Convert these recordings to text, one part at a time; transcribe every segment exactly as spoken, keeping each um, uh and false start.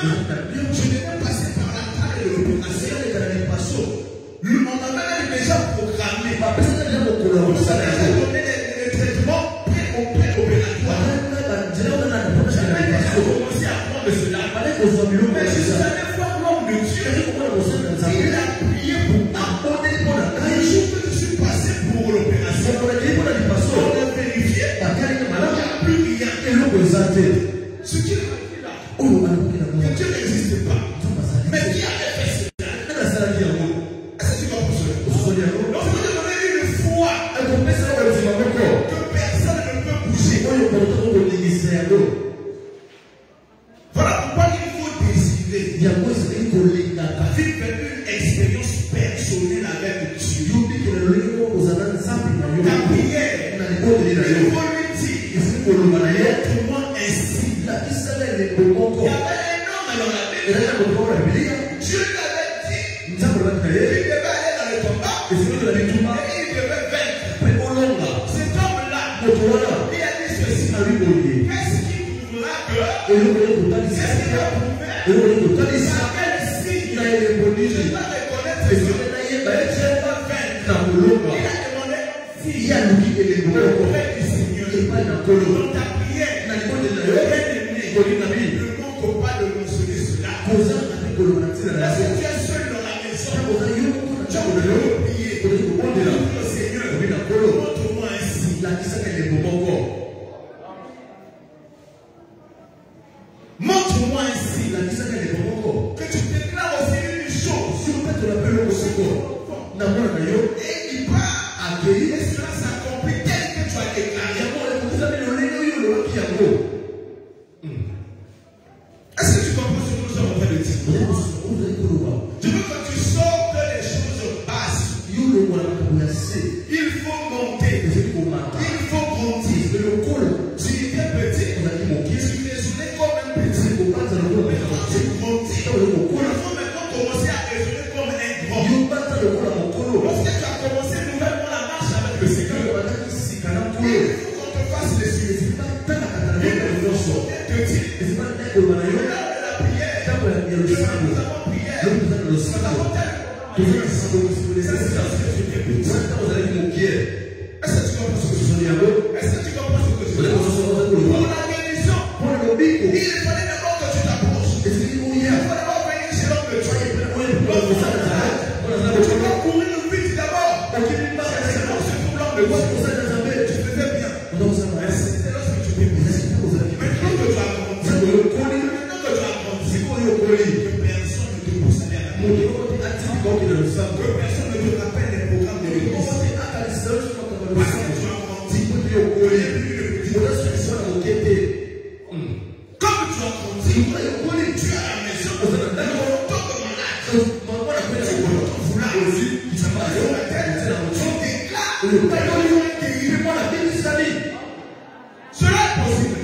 je devais passer par la taille de l'opération. On avait déjà programmé. On avait donné les traitements pré-opératoires. J'avais commencé à prendre cela. Mais je suis allé voir l'homme de Dieu. Il a prié pour moi. Et le jour que je suis passé pour l'opération, on a vérifié. Il n'y a plus rien. Ce qui est là, que Dieu n'existe pas. Mais qui avait fait cela? Est-ce que tu comprends cela? Donc, vous demandez une foi que personne ne peut bouger. Voilà pourquoi il faut décider. Vivre une expérience personnelle avec Dieu. Ta prière, il faut lui dire, montre-moi ainsi. Il y avait un homme dans la Bible. Dieu l'avait dit. Il devait aller dans le combat. Et il devait vaincre. Cet homme-là, il a dit ceci. Qu'est-ce qui prouvera que Qu'est-ce qui va prouver Quel signe je dois reconnaître que je vais vaincre. Il a demandé si il y a auprès du Seigneur. Dans ta prière, ne manque pas de mentionner cela. Parce que tu es seul dans la maison. Tu as prier. Le Seigneur, montre-moi ainsi. Montre-moi ainsi. Que tu déclares aussi une chose. Et il part. Et cela s'accomplit tel que tu as déclaré. Est-ce que tu comprends ce que nous sommes en train de dire? Je veux que tu sortes les choses basses. Il faut monter. Il faut grandir. Tu étais petit. Tu raisonnais comme un petit. Tu grandis. Il faut maintenant commencer à raisonner comme un grand. Lorsque tu as commencé nouvellement la marche avec le Seigneur, il faut qu'on te fasse les suivis. Il faut sortir de ti. Lors de la prière, nous avons prié. Nous avons tellement. Est-ce que tu comprends ce que je veux dire? Est-ce que tu comprends ce que je veux dire? Pour la guérison, il fallait d'abord que tu t'approches. Il faut d'abord venir chez l'homme de Dieu. Tu dois courir vite d'abord. Parce que sinon, c'est pour l'homme de Dieu. Tu faisais bien. Mais c'était lorsque tu t'es mis. Maintenant que tu as grandi, maintenant que tu as grandi, que personne ne te pousse à aller à la maison. Que personne ne te rappelle les programmes de l'église. Parce que tu as grandi. Comme tu as grandi, tu es à la maison. En tant que malade, tu peux vouloir aussi. Tu vas sur la tête. Tu déclares. Cela est possible.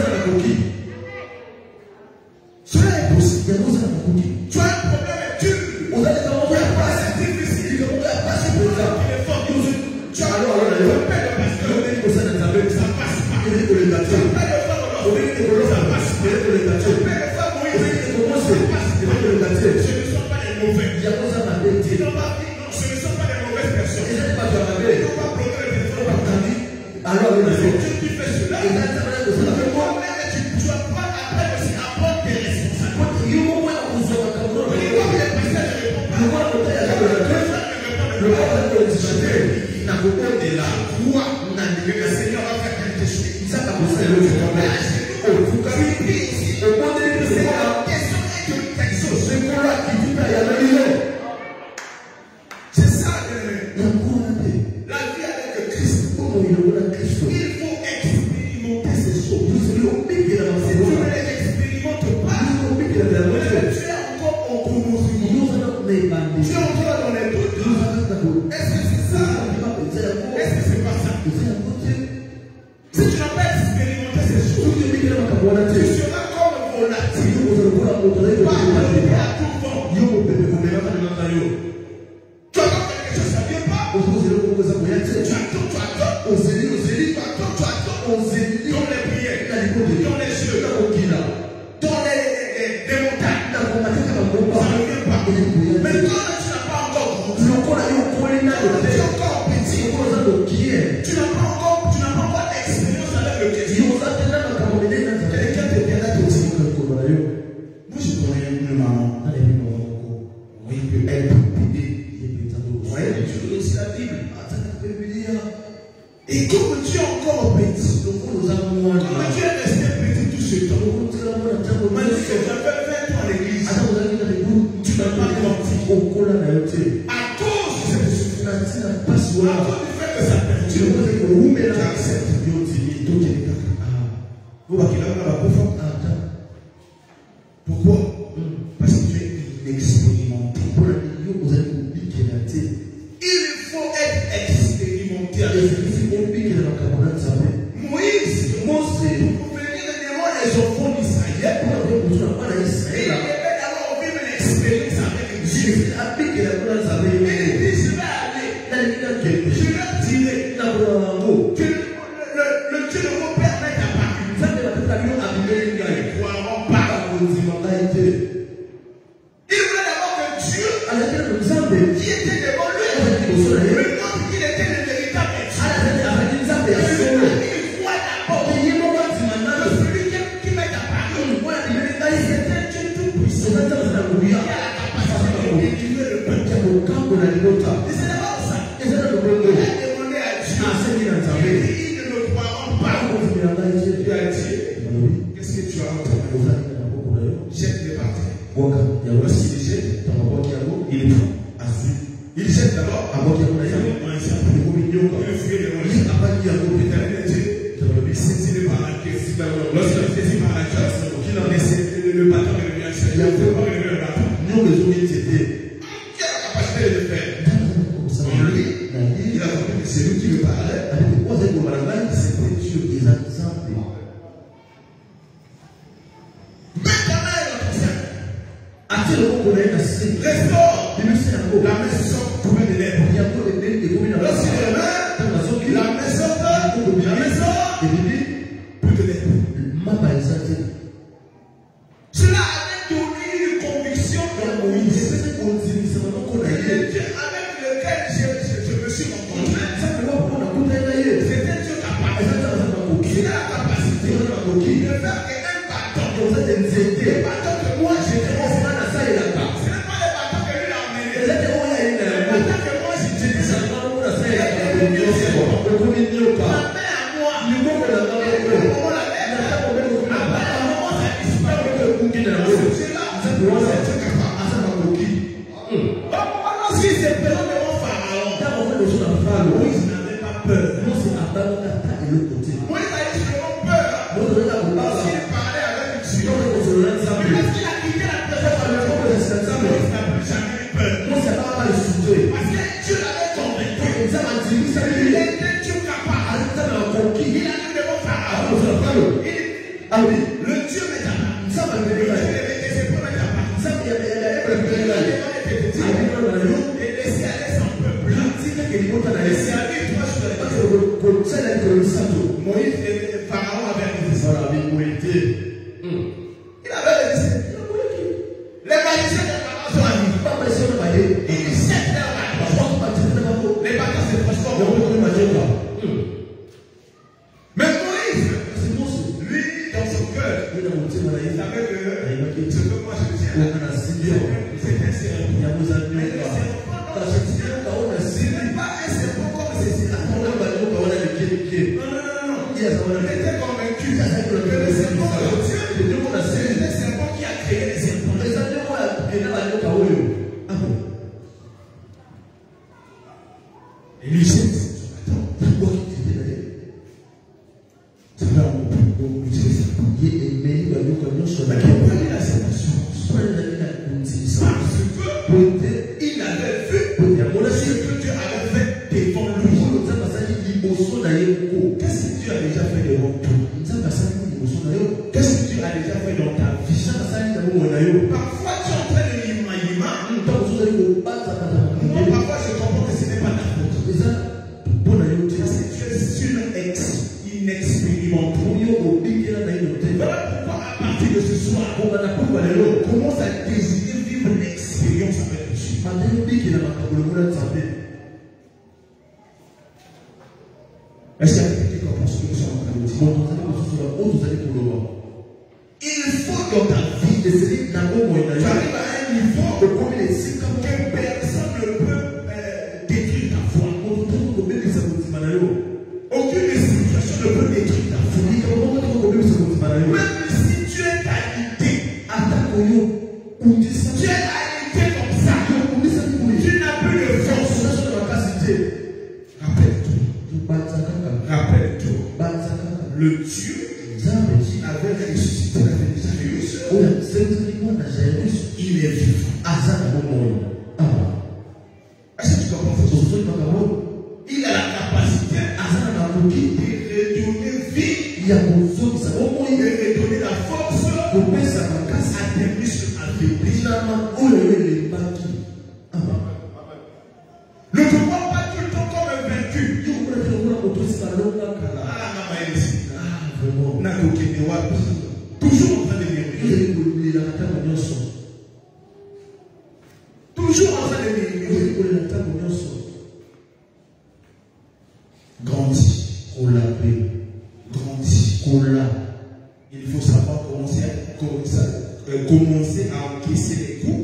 Cela est possible. Tu as un problème avec Dieu. Tu n'as pas assez difficile. Tu n'as pas assez pour ça. Tu as le père de pasteur. Ça passe pas. Tu as le père de femme. Ça passe pas. Tu as le père de femme. Ça passe pas. Ce ne sont pas les mauvais. Ils n'ont pas dit non. Ce ne sont pas les mauvaises personnes. Ils n'ont pas bloqué le téléphone. Alors, tu fais cela. Tu vas pas après aussi apprendre tes responsabilités. De la foi, le Seigneur va faire quelque chose. Ça va vous faire le voyage. Vous avez ici, au moment de la question est que quelque chose. C'est pour la qui dit à la maison. C'est ça la vie avec Christ. Il faut expérimenter ces choses. Tu ne les expérimentes pas. Tu es encore en commotion. Tu es encore dans les doutes. Est-ce que c'est ça? Est-ce que c'est pas ça? Si tu n'as pas expérimenté ces choses, tu seras comme volatile. Pas à tout vent. Tu attends quelque chose, ça ne vient pas. Tu attends, tu attends. Tu attends, tu attends. Dans les prières, dans les jeux, dans les, les, les montagnes. Pourquoi? Parce que tu es inexpérimenté. Il faut être expérimenté. Moïse, pour venir devant les enfants d'Israël, il devait d'abord vivre l'expérience avec Dieu. Il dit, je vais aller, je vais tirer que le, le, le Dieu de mon père m'ait apparu. Ils ne croiront pas. Il voulait d'abord que Dieu, qui était devant lui, lui montre qu'il était le véritable Dieu. Il voit d'abord que celui qui m'est apparu, c'était Dieu tout-puissant. Il a la capacité de délivrer le peuple. Et c'est d'abord ça. Il a demandé à Dieu. Il ne me croiront pas. Dieu a dit, qu'est-ce que tu as entendu? Jette les bâtons. Lorsqu'il les jette, il est fou. Il jette d'abord. Il fuit les lois. Il saisit les baraques. Lorsqu'il saisit par la chasse, il en essaie le bâton et le bien cher. Il a fait pas le bâton. Qui a la capacité de le faire? Lui, il a compris que c'est lui qui le parlait. C'était Dieu. Restaure la maison couverte de lèvres. Lorsqu'il est là, la maison la maison plus de lèvres. Cela avait donné une conviction à Moïse. Dieu avec lequel je, je, je me suis rencontré, c'était Dieu capable. Il a la capacité de faire qu'un bâton, le bâton que moi j'étais au fond de la salle là-bas. Ce n'est pas le bâton que lui a emmené. Le bâton que moi j'utilisais. La main à moi. Apparemment ça disparaît. C'est Dieu là. Si c'est peur devant Pharaon, Moïse n'avait pas peur. Moïse a eu vraiment peur. Lorsqu'il parlait avec Dieu, lorsqu'il a quitté la présence de Moïse n'a plus jamais eu peur. Parce que Dieu l'avait convaincu. Il était Dieu capable. Il a eu devant Pharaon. Le Dieu m'est capable. C'est pour m'être capable. Et laisser aller son peuple. Laisser aller trois jours. Moïse et Pharaon avaient réalisé. Il avait réalisé. Les magiciens de Pharaon sont amis. Ils jettent leurs bâtons. Les bâtons se transforment. Mais Moïse, lui, dans son cœur, il savait que ce que moi je tiens, c'est un serpent. Mais le serpent, ce n'est pas un serpent comme ceci. Non, non, non, non. Il était convaincu que le serpent de Dieu, c'est le serpent qui a créé les serpents. Et lui jette son bâton. C'est là où on utilise ça. Il a cette assurance. Parce qu'il avait vu ce que Dieu avait fait devant lui. Qu'est-ce que Dieu a déjà fait devant toi? Qu'est-ce que Dieu a déjà fait dans ta vie? Parfois tu es en train de l'imaginer. Moi parfois je comprends que ce n'est pas ta faute. Parce que tu es une ex inexpérimenté. Voilà pourquoi à partir de ce soir, on commence à désirer vivre une expérience avec Dieu. Est-ce qu'il y a quelqu'un qui comprend ce que nous sommes en train de dire? Il faut dans ta vie, tu arrives à un niveau que personne ne peut euh, détruire ta foi. Aucune situation ne peut détruire ta foi. Même si tu es qualité, tu es qualité comme ça, tu n'as plus de force. Rappelle-toi. Rappelle-toi. Le Dieu qui avait ressuscité la Vénération il est vivant. Est-ce que tu comprends ça? Il a la capacité de redonner vie, de redonner la force à des muscles affaiblis. Ne te vois pas tout le temps comme un vaincu. Toujours en train de murmurer. Toujours en train de murmurer. Grandis. Grandis. Il faut savoir commencer à, commencer à encaisser les coups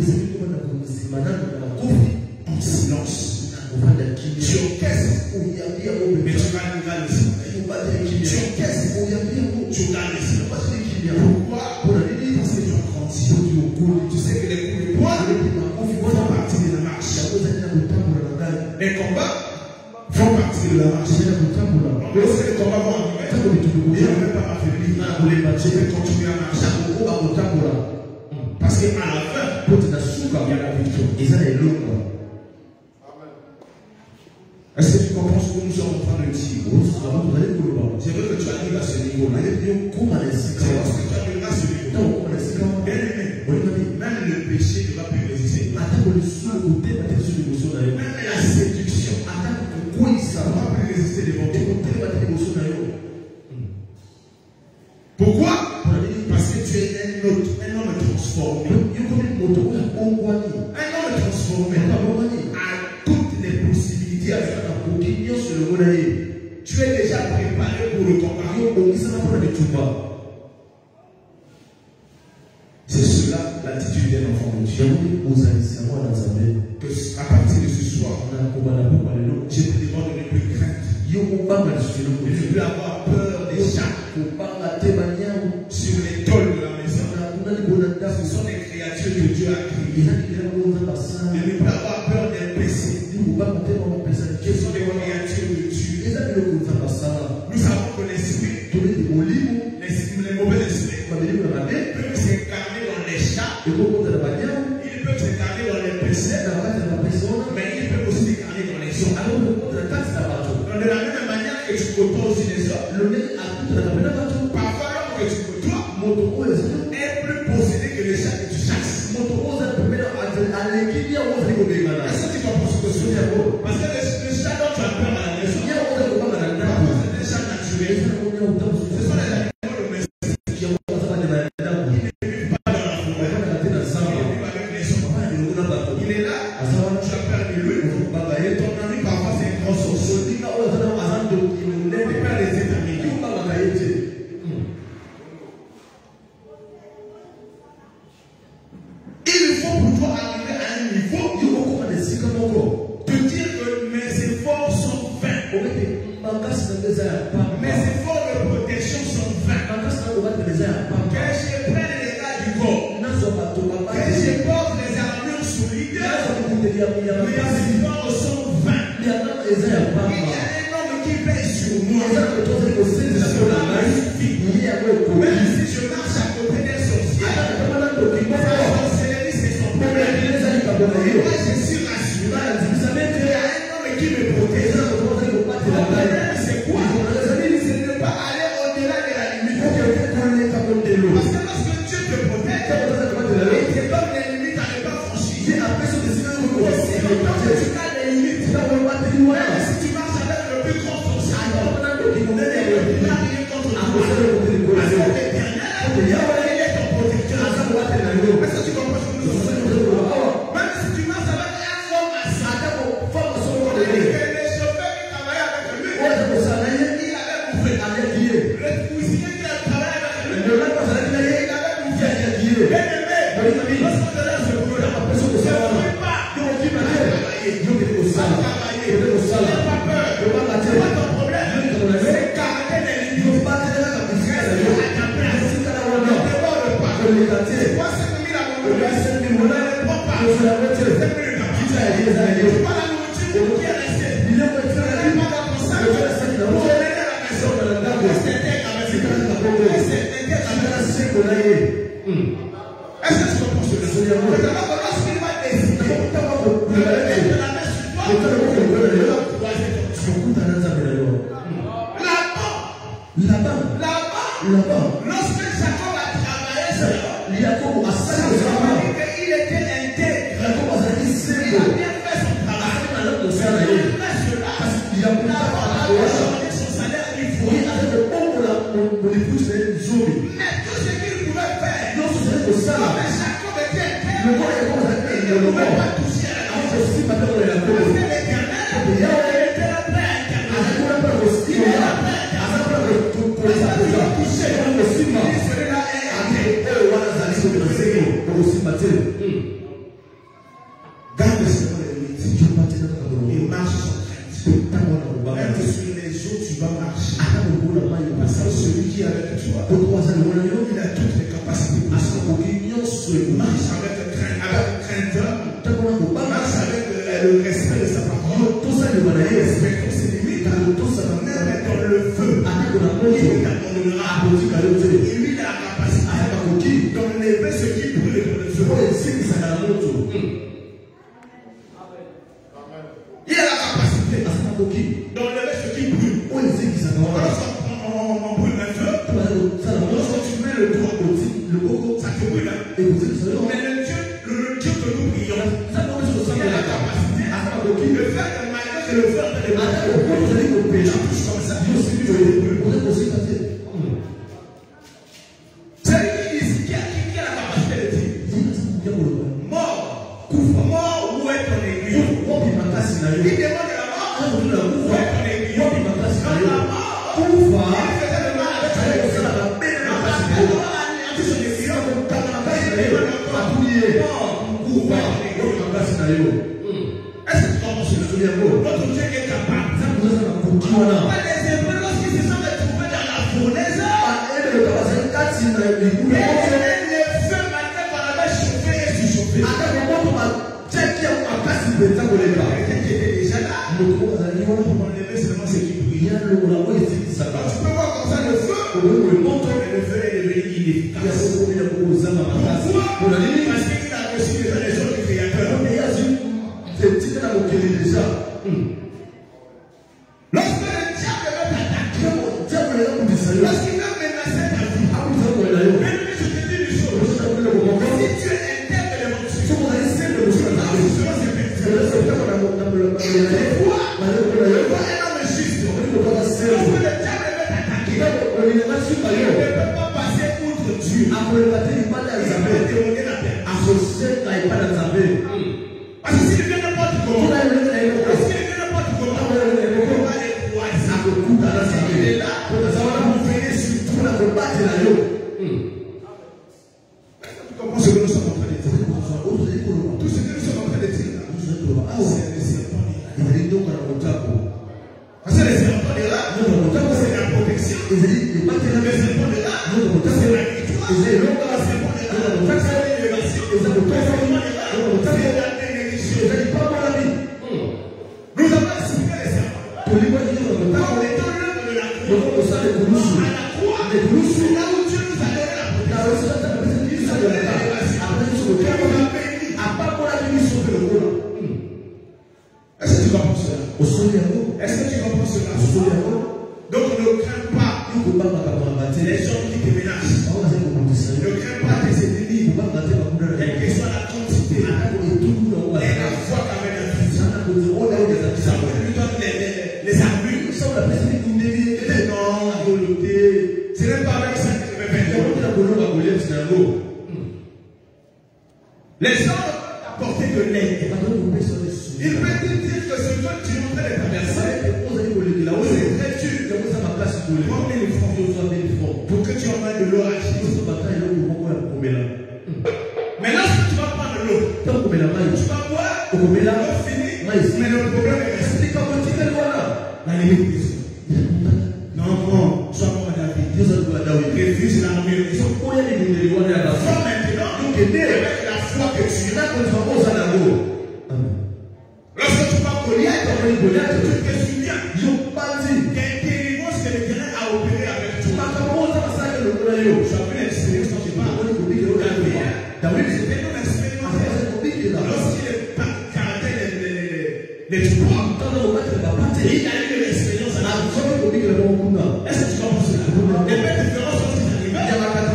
en silence. Tu encaisses, mais tu vas le silence. Tu encaisses, tu gardes le silence. Pourquoi? Parce que tu as grandi. Tu sais que les coups de poing font partie de la marche. Les combats font partie de la marche. Lorsque les combats vont arriver, je ne vais pas m'affaiblir. Je vais continuer à marcher. Parce qu'à la fin, il y a la victoire. Est-ce que tu comprends ce que nous sommes en train de dire? Je veux que tu arrives à ce niveau-là. C'est parce que tu arrives à ce niveau-là. Bien aimé, même le péché ne va plus résister. Même la séduction ne va plus résister devant toi. Pourquoi? Parce que tu es un autre, un homme transformé. Un homme transformé a toutes les possibilités à faire. Tu es déjà préparé pour le combat. C'est cela l'attitude d'un enfant de Dieu. Que à partir de ce soir, je te demande de ne plus craindre. De ne plus avoir peur des chats sur les tôles de la maison. Ce sont des créatures que Dieu a créées. De ne plus avoir peur des péchés. Ce sont des créatures de Dieu. Nous savons que l'esprit, les mauvais esprits, peuvent s'incarner dans les chats, ils peuvent s'incarner dans les péchés, mais ils peuvent aussi s'incarner dans les hommes. De la même manière que tu côtoies aussi les hommes, parfois l'homme que tu côtoies est plus possédé que les chats que tu chasses. Est-ce que tu comprends ce que je veux dire? Parce que les chats dont tu as peur à la maison, c'est des chats naturels. Ce sont les animaux domestiques qui ne vivent pas dans la forêt. Ils vivent avec les hommes. Il est là, tu as peur de lui. Ton ami parfois c'est un grand sorcier. Il n'est pas les étamines. Il faut pour toi arriver à un niveau de dire que mes efforts sont vains. Mes efforts de protection sont vains. Que je prenne les gars du corps. Que je porte les armures solides. Mes efforts sont vains. Il y a un homme qui pèse sur moi. Même si je marche à côté des sorciers, la sorcellerie c'est son problème. Moi je suis rassuré. Il y a un homme qui me protège. Le problème c'est quoi? C'est ne pas aller au-delà de la limite. Parce que lorsque Dieu te protège, il te donne les limites à ne pas franchir. C'est longtemps que tu as des limites. Même si tu marches avec le plus grand sorcier, il n'a rien contre toi. Parce que l'éternel, il est ton protecteur. Est-ce que tu comprends ce que nous sommes? Même si tu marches avec un homme à ça, les chauffeurs qui travaillaient avec lui, il avait bouffé. Le cuisinier qui a travaillé avec lui, il avait bouffé. Bien aimé, lorsqu'on te laisse le boulot, ne fais pas. Travailler. N'aie pas peur. C'est pas ton problème. C'est garder les limites. Reste à ta place. Ne déborde pas. C'est quoi ce que mis la monnaie? On ne le prend pas. C'est plus pas la nourriture qui est restée. Ne pas dans ton sac. Pour mener à la maison. Reste avec. Reste avec. lorsqu'il va décider de mettre la main sur toi, tu dois être là-bas. Là-bas. Là-bas. Lorsque Jacob a travaillé ça, il était intègre. Il a bien fait son travail. Il a changé son salaire une fois. Mais tout ce qu'il pouvait faire, comme Jacob était intègre, il ne pouvait pas toucher à la maison. Parce que l'Éternel était là près à Éternel. Il est là près à Éternel. Parce que tu vas toucher. Il serait là et garde seulement les limites. Il marche sans crainte. Même sur les eaux, tu vas marcher. Parce que celui qui est avec toi, il a toutes les capacités. Marche avec crainte. Marche avec le respect de sa parole. Respecte ses limites. Même dans le feu, il t'abandonnera. Et lui, il a la capacité d'enlever ce qui brûle dans le feu. Il a la capacité d'enlever ce qui brûle. Lorsqu'on brûle un feu, lorsque tu mets le doigt au ça te brûle. Mais le Dieu, le Dieu que nous prions, il a la capacité de faire que malgré que le feu est touche comme ça, Dieu aussi te brûle. C'est lui qui a la capacité de dire mort, mort, où est ton aiguillon? Il demande la mort, où est ton aiguillon? Dans la mort, il faisait le mal à Dieu. Est-ce que tu comprends cela? Notre Dieu est capable. Pas les Hébreux lorsqu'ils se sont retrouvés dans la fournaise. Et le feu malgré qu'on avait chauffé et surchauffé. Il était déjà là. On enlevait seulement ce qui brillait. Tu peux voir comme ça le feu. Et le feu est devenu inefficace. Pourquoi? Parce qu'il a reçu les raisons du Créateur. Lorsque le diable veut t'attaquer, lorsqu'il veut menacer ta vie, mais lui, je te dis une chose. Si tu es intègre devant Dieu, pourquoi un homme juste, lorsque le diable veut t'attaquer, il ne peut pas passer outre Dieu. Il peut demander la paix. Parce que s'il vient n'importe comment, s'il vient n'importe comment, on va les croiser. Il est là pour vous venir sur tout la combattre là. Tu comprends ce que nous sommes en train de dire? Tout ce que nous sommes en train de dire là, c'est les serpents d'Irak. Parce que les serpents d'Irak, c'est la protection. Les serpents d'Irak, c'est la victoire. Les serpents d'Irak, c'est l'élévation. Les serpents d'Irak, c'est la bénédiction. Nous avons expliqué les serpents. Quand on est dans l'œuvre de la croix, à la croix, c'est là où Dieu nous a donné la protection. Nous a donné l'élévation. Est-ce que tu comprends cela? Est-ce que tu comprends cela? Donc ne crains pas les gens qui te menacent. Ne crains pas tes ennemis. Quelle que soit la quantité et la foi qu'avec un fils. Ça lui donne les armures. Non, ce n'est pas avec ça que je vais faire. Les gens apporter de l'aide. Il peut te dire que ce que tu es en train de traverser, c'est très dur. Combien de francs pour que tu envoies de l'eau à Jésus. Mais lorsque tu vas prendre l'eau, tu vas boire, l'eau finie, mais le problème est resté. La limite. Non, non, sois comme David. Refuse l'armure. Sois maintenant, donc aider avec la foi que tu as. Lorsque tu vas Goliath, tu te souviens qu'il y a une délivrance que l'Éternel a opérée avec toi. Tu as vu l'expérience dont je parle. David, c'était une expérience. Mais tu crois, il a eu de l'expérience à la vie. Est-ce que tu comprends cela? Les belles différences sont ces animaux.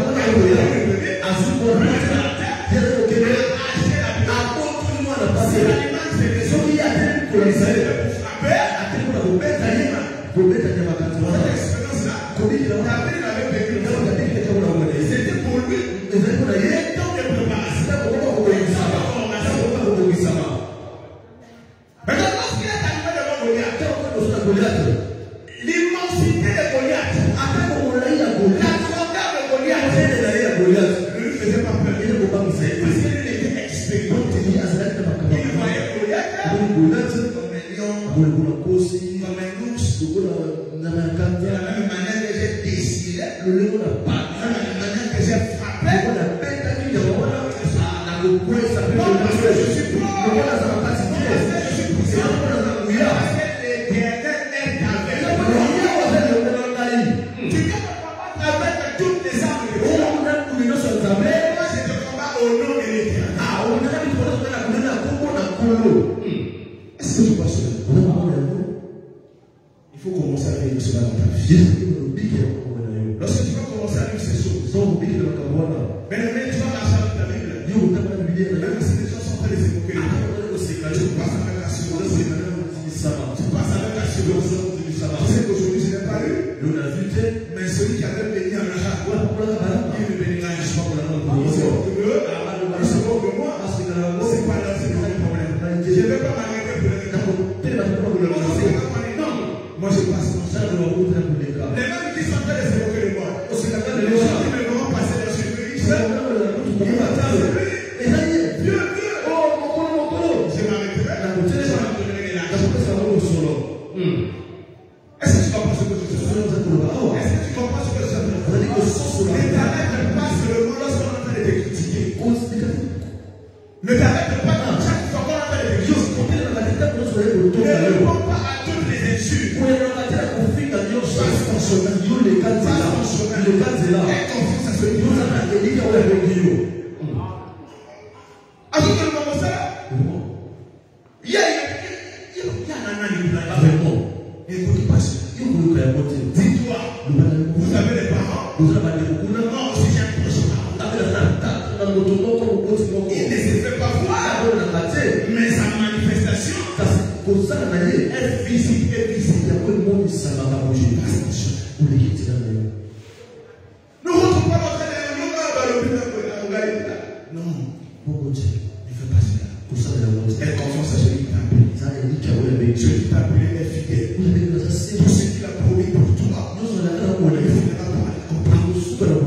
C'est l'animal qui fait des choses. Il y a des pour frapper, pour mettre à l'animal. Pour mettre à l'animal. Cette expérience-là, David l'avait vécu. C'était pour lui. Tant de préparation. Maintenant, lorsqu'il est arrivé devant Goliath, l'immensité de Goliath, la grandeur de Goliath, ne lui faisait pas peur. Parce qu'il était expérimenté. Il voyait Goliath comme un lion, comme un ours. De la même manière que j'ai désiré, de la même manière que j'ai frappé, non, parce que je suis fort. Parce que je suis puissant. Parce que l'Éternel est avec moi. Tu ne peux pas combattre avec toutes les armes de Dieu. Moi, je te combats au nom de l'Éternel. Est-ce que tu vois cela? Il faut commencer à vivre cela dans ta vie. Lorsque tu vas commencer à vivre ces choses, mais tu vas marcher avec ta Bible. Même si les gens sont en train de s'évoquer, tu passes avec assurance. Tu passes avec assurance. Tu sais qu'aujourd'hui, je n'ai pas eu. Mais celui qui avait béni en Arabe, il me bénira un soir. Il se moque de moi. C'est pas là, c'est pas le problème. Je ne vais pas m'arrêter pour les gars. Non, moi je passe comme ça. Les mêmes qui sont en train de s'évoquer de moi, les gens qui me verront passer dans ce pays, ils m'attendent. Dieu, Dieu, oh, mon colo, mon colo. Je m'arrêterai. Est-ce que tu comprends ce que je te dis? Est-ce que tu comprends ce que je te dis? Ne t'arrête pas seulement lorsqu'on est en train de te critiquer. Ne t'arrête pas quand chaque fois qu'on est en train de te critiquer. Ne réponds pas à toutes les insultes. Passe ton chemin. Passe ton chemin. Aie confiance à celui qui nous a dit. Avant de commencer, il y a un écoute pas ça. Dis-toi, vous avez des parents. Non, si j'ai un proche parent. Il ne se fait pas voir. Mais sa manifestation est visible et visible. Nous ne retrouvons pas notre non, il ne fait pas cela. Aie confiance à celui qui t'a appelé. Celui qui t'a appelé est fidèle. Tout ce qu'il a promis pour toi, il finira par l'accomplir.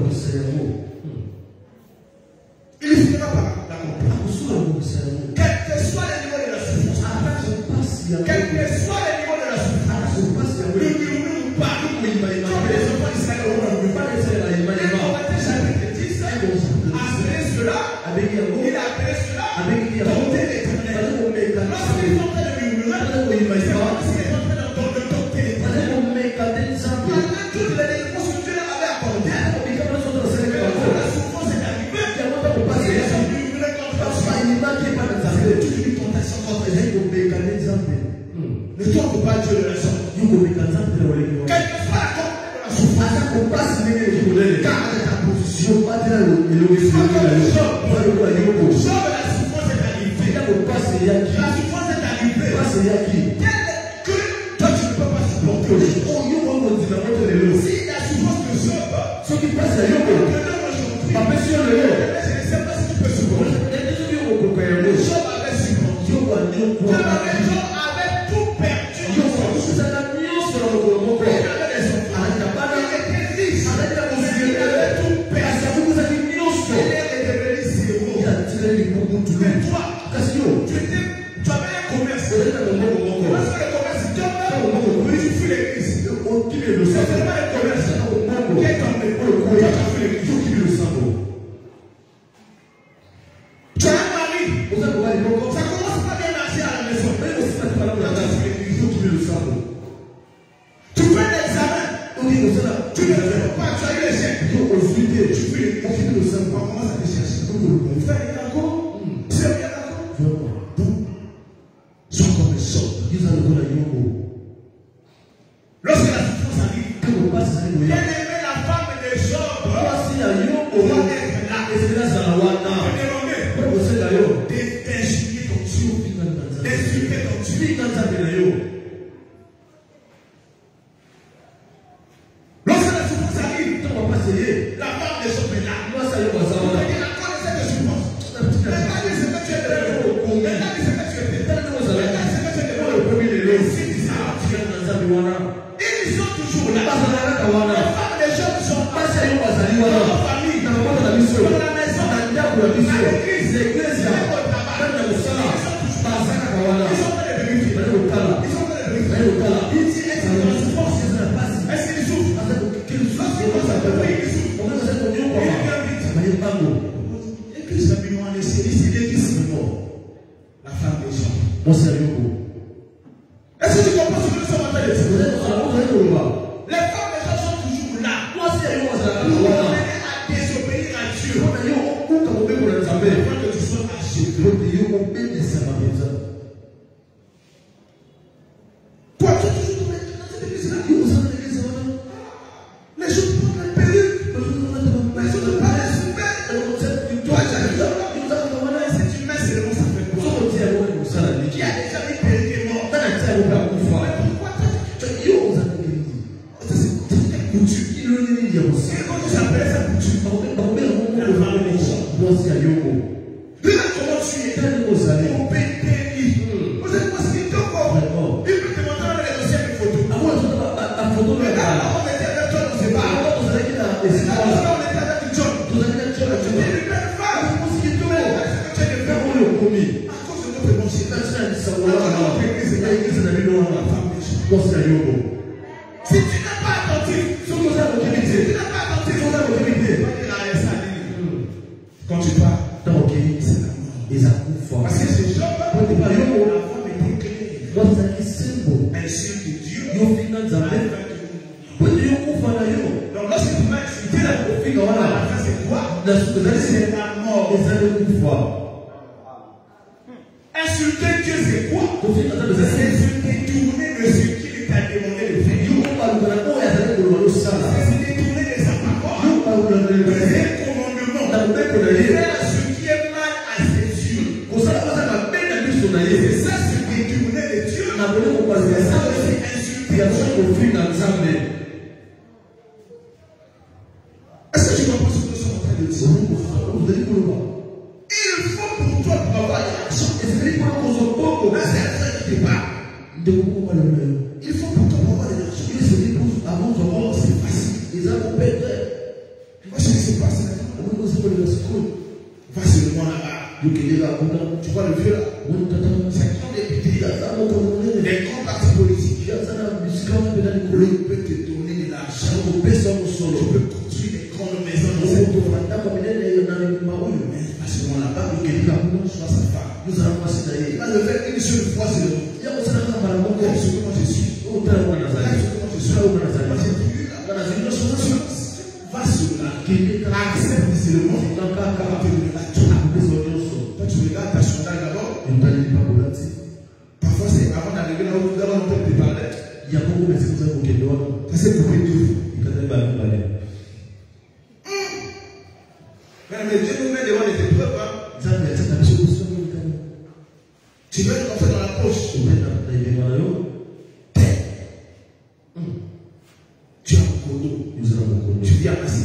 Il finira par l'accomplir. Quel que soit le niveau de la souffrance, quel que soit le niveau de la souffrance, ne murmure pas. Comme les enfants d'Israël ont murmuré. Et on va te chapitre dix, après cela, il a appelé cela dompter l'Éternel. Lorsqu'ils sont en train de murmurer, c'est parce qu'ils sont en train de dompter l'Éternel. Malgré toutes les défenses que Dieu leur avait accordées, la souffrance est arrivée. Ils ont murmuré contre soi. C'est toute une tentation contre eux. Ne tourne pas Dieu de la sorte. Quelle que soit la conquête de la souffrance, garde ta position. Job, la souffrance est arrivée. La souffrance est arrivée. Quelle que toi tu ne peux pas supporter. Si la souffrance de Job, je ne sais pas si tu peux supporter. Job avait supporté. Job avait tout perdu. Il avait des enfants. Il était riche. Il avait tout perdu. Il est devenu zéro. Mais toi, tu étais, tu avais un commerce. Lorsque le commerce tombe, tu fuis l'église. C'est seulement le commerce qui est tombé. Tu as fui l'église. Tu as un mari. Ça commence pas bien marcher à la maison. Tu fais l'examen. Tu ne fais pas, tu as eu l'échec. Tu fuis l'église. On commence à te chercher. Fais encore. C'est bien encore. Sois comme le sol. Lorsque la souffrance arrive, la femme ne sauve pas là. Elle a connaissé de souffrance. Elle a dit ce que tu es prêt. Elle a dit ce que tu es prêt. Elle a dit ce que tu es prêt. Ils sont toujours là. Les femmes, les jeunes sont passés dans la famille, dans la maison, à l'église, l'église, au travail. Ils sont toujours là. Ils sont prêts de vérifier. Ils sont prêts de vérifier. Ici, est-ce qu'ils ont souffrance? Est-ce qu'ils souffrent? Qu'ils souffrent. Ils souffrent. L'église habillement en ici, l'église de mort. La femme des gens. Est-ce que tu comprends ce que nous sommes en train de dire? Les femmes des gens sont toujours là. Pour aider à désobéir à Dieu. Afin que tu sois acheté. Toi, tu es toujours dans l'église là. Les gens te prennent la perruque. Les gens te paraissent super. Toi, tu es là. Si tu mets seulement ça fait quoi? Qui a déjà mis perruque et mort? Mais pourquoi tu as ça c'est couture. C'est quand tu appelles ça couture. La femme des gens. Lui là comment tu es? Mon pays. Vous êtes pas ce qu'il te encore. Il peut te montrer dans les dossiers de photos. Mais là, on était avec toi, on ne sait pas. On était avec John. Tu es une belle femme. À cause de notre bon chien. Si tu n'es pas attentif, si tu n'es pas attentif, quand tu pars, parce que ces gens, la femme était claire. Ainsi que Dieu. Donc lorsque tu m'as expliqué la fin c'est quoi? C'est la mort. Insulter Dieu c'est quoi? C'est se détourner de ce qu'il t'a demandé de faire. C'est se détourner de sa parole. C'est un commandement. Faire ce qui est mal à ses yeux. C'est ça se détourner de Dieu. C'est ça aussi insulter Dieu. Est-ce que tu comprends ce que nous sommes en train de dire? Il faut pour toi pour avoir l'action. Et c'est pour nous là c'est la fin qui te parle. Il faut pour toi pour avoir l'action. Il se dépose avant de voir c'est facile. Les hommes perdent. Tu vois ce qui se passe là? Va seulement là-bas. Tu vois le vieux là? C'est un grand député. Les grands partis politiques. Il peut te donner de l'argent. Tu peux construire des grandes maisons dans cette tour. Mais pas seulement là-bas. Soit sa femme. Nous allons passer d'ailleurs. Là, le fait une seule fois, c'est le monde. Il y a aussi un homme à la mort. Comment je suis. Comment je suis. Va sur là. Accepte seulement. Toi, tu regardes ta sondage d'abord. Parfois, c'est avant d'arriver là où nous avons entendu te parler. Il y a beaucoup de personnes qui ont été là. Ça, c'est pour les deux. Mais Dieu nous met devant les épreuves. Tu veux être comme ça dans la poche. Tu as un condo. Tu viens passer.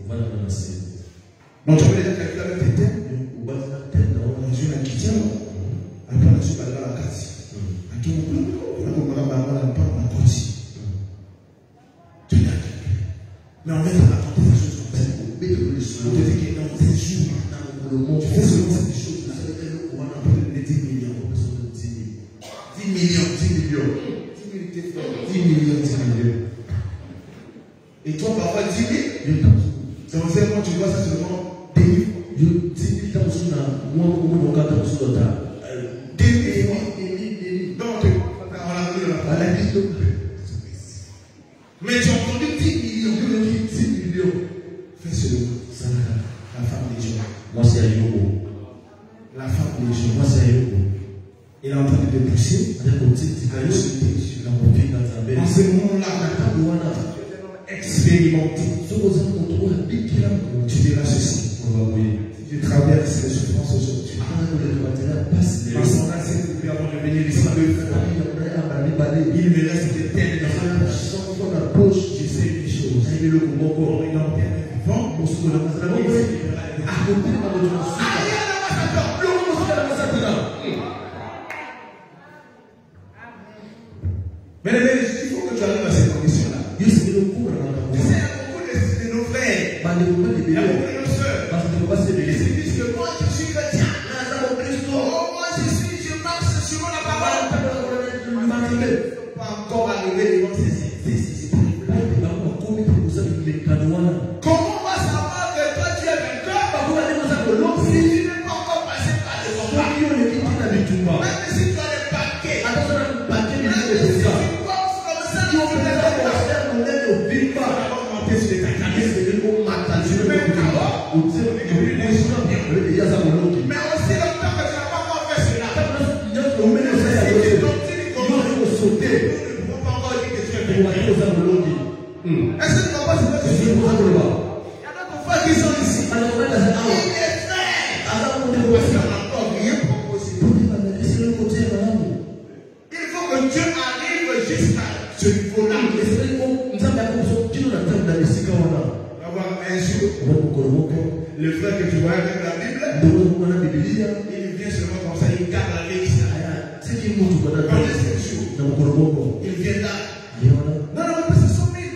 Donc tu peux déjà calculer avec tes têtes. Dans une acquittement. Après, on a su parler dans la carte. On a commencé à parler dans la carte. Tu l'as calculé. Mais on va raconter des choses comme ça. On te dit que dans tes jours, tu fais seulement ces choses. On va en parler de dix millions. dix millions, dix millions. dix millions, dix millions. Et toi, parfois, dix mille. C'est en seulement, tu vois ça seulement dix mille. dix mille, tu as besoin d'un mois pour nous, quand tu as besoin d'un dix mille. Donc, on a la liste de mais tu as entendu dix millions. dix millions. Fais seulement. La femme des gens. Moi, c'est Ayobo. La femme des gens. Moi, c'est Ayobo. Il est en train de te pousser. En ce moment-là, expérimenté. Tu diras ceci. Tu traverses les souffrances aujourd'hui. Parce qu'on a cette coupée avant de venir ici. Mais il faut que tu arrives à cette condition-là. Tu sais, il y a beaucoup de nos frères, il y a beaucoup de nos soeurs, ils se disent que moi je suis chrétien. Oh, moi je suis, je marche sur la parole. Ils ne sont pas encore arrivés devant ces esprits. Comment on va savoir que toi tu es vainqueur si tu n'es pas encore passé par le combat? Même si tu as des paquets, si tu penses comme ça, tu peux pas monter sur les tatanes. Mais aussi longtemps que tu n'as pas encore fait cela, si tu continues comment nous ne pouvons pas encore dire que tu es vainqueur. Est-ce que tu comprends ce que je dis? Il y a d'autres frères qui sont ici. Il est frère. Parce qu'on n'a encore rien proposé. Il faut que Dieu arrive jusqu'à ce niveau-là. Avoir un jour, le frère que tu vois avec la Bible, il vient seulement comme ça, il garde la Bible. Il vient là. Non, non, mais c'est son mille.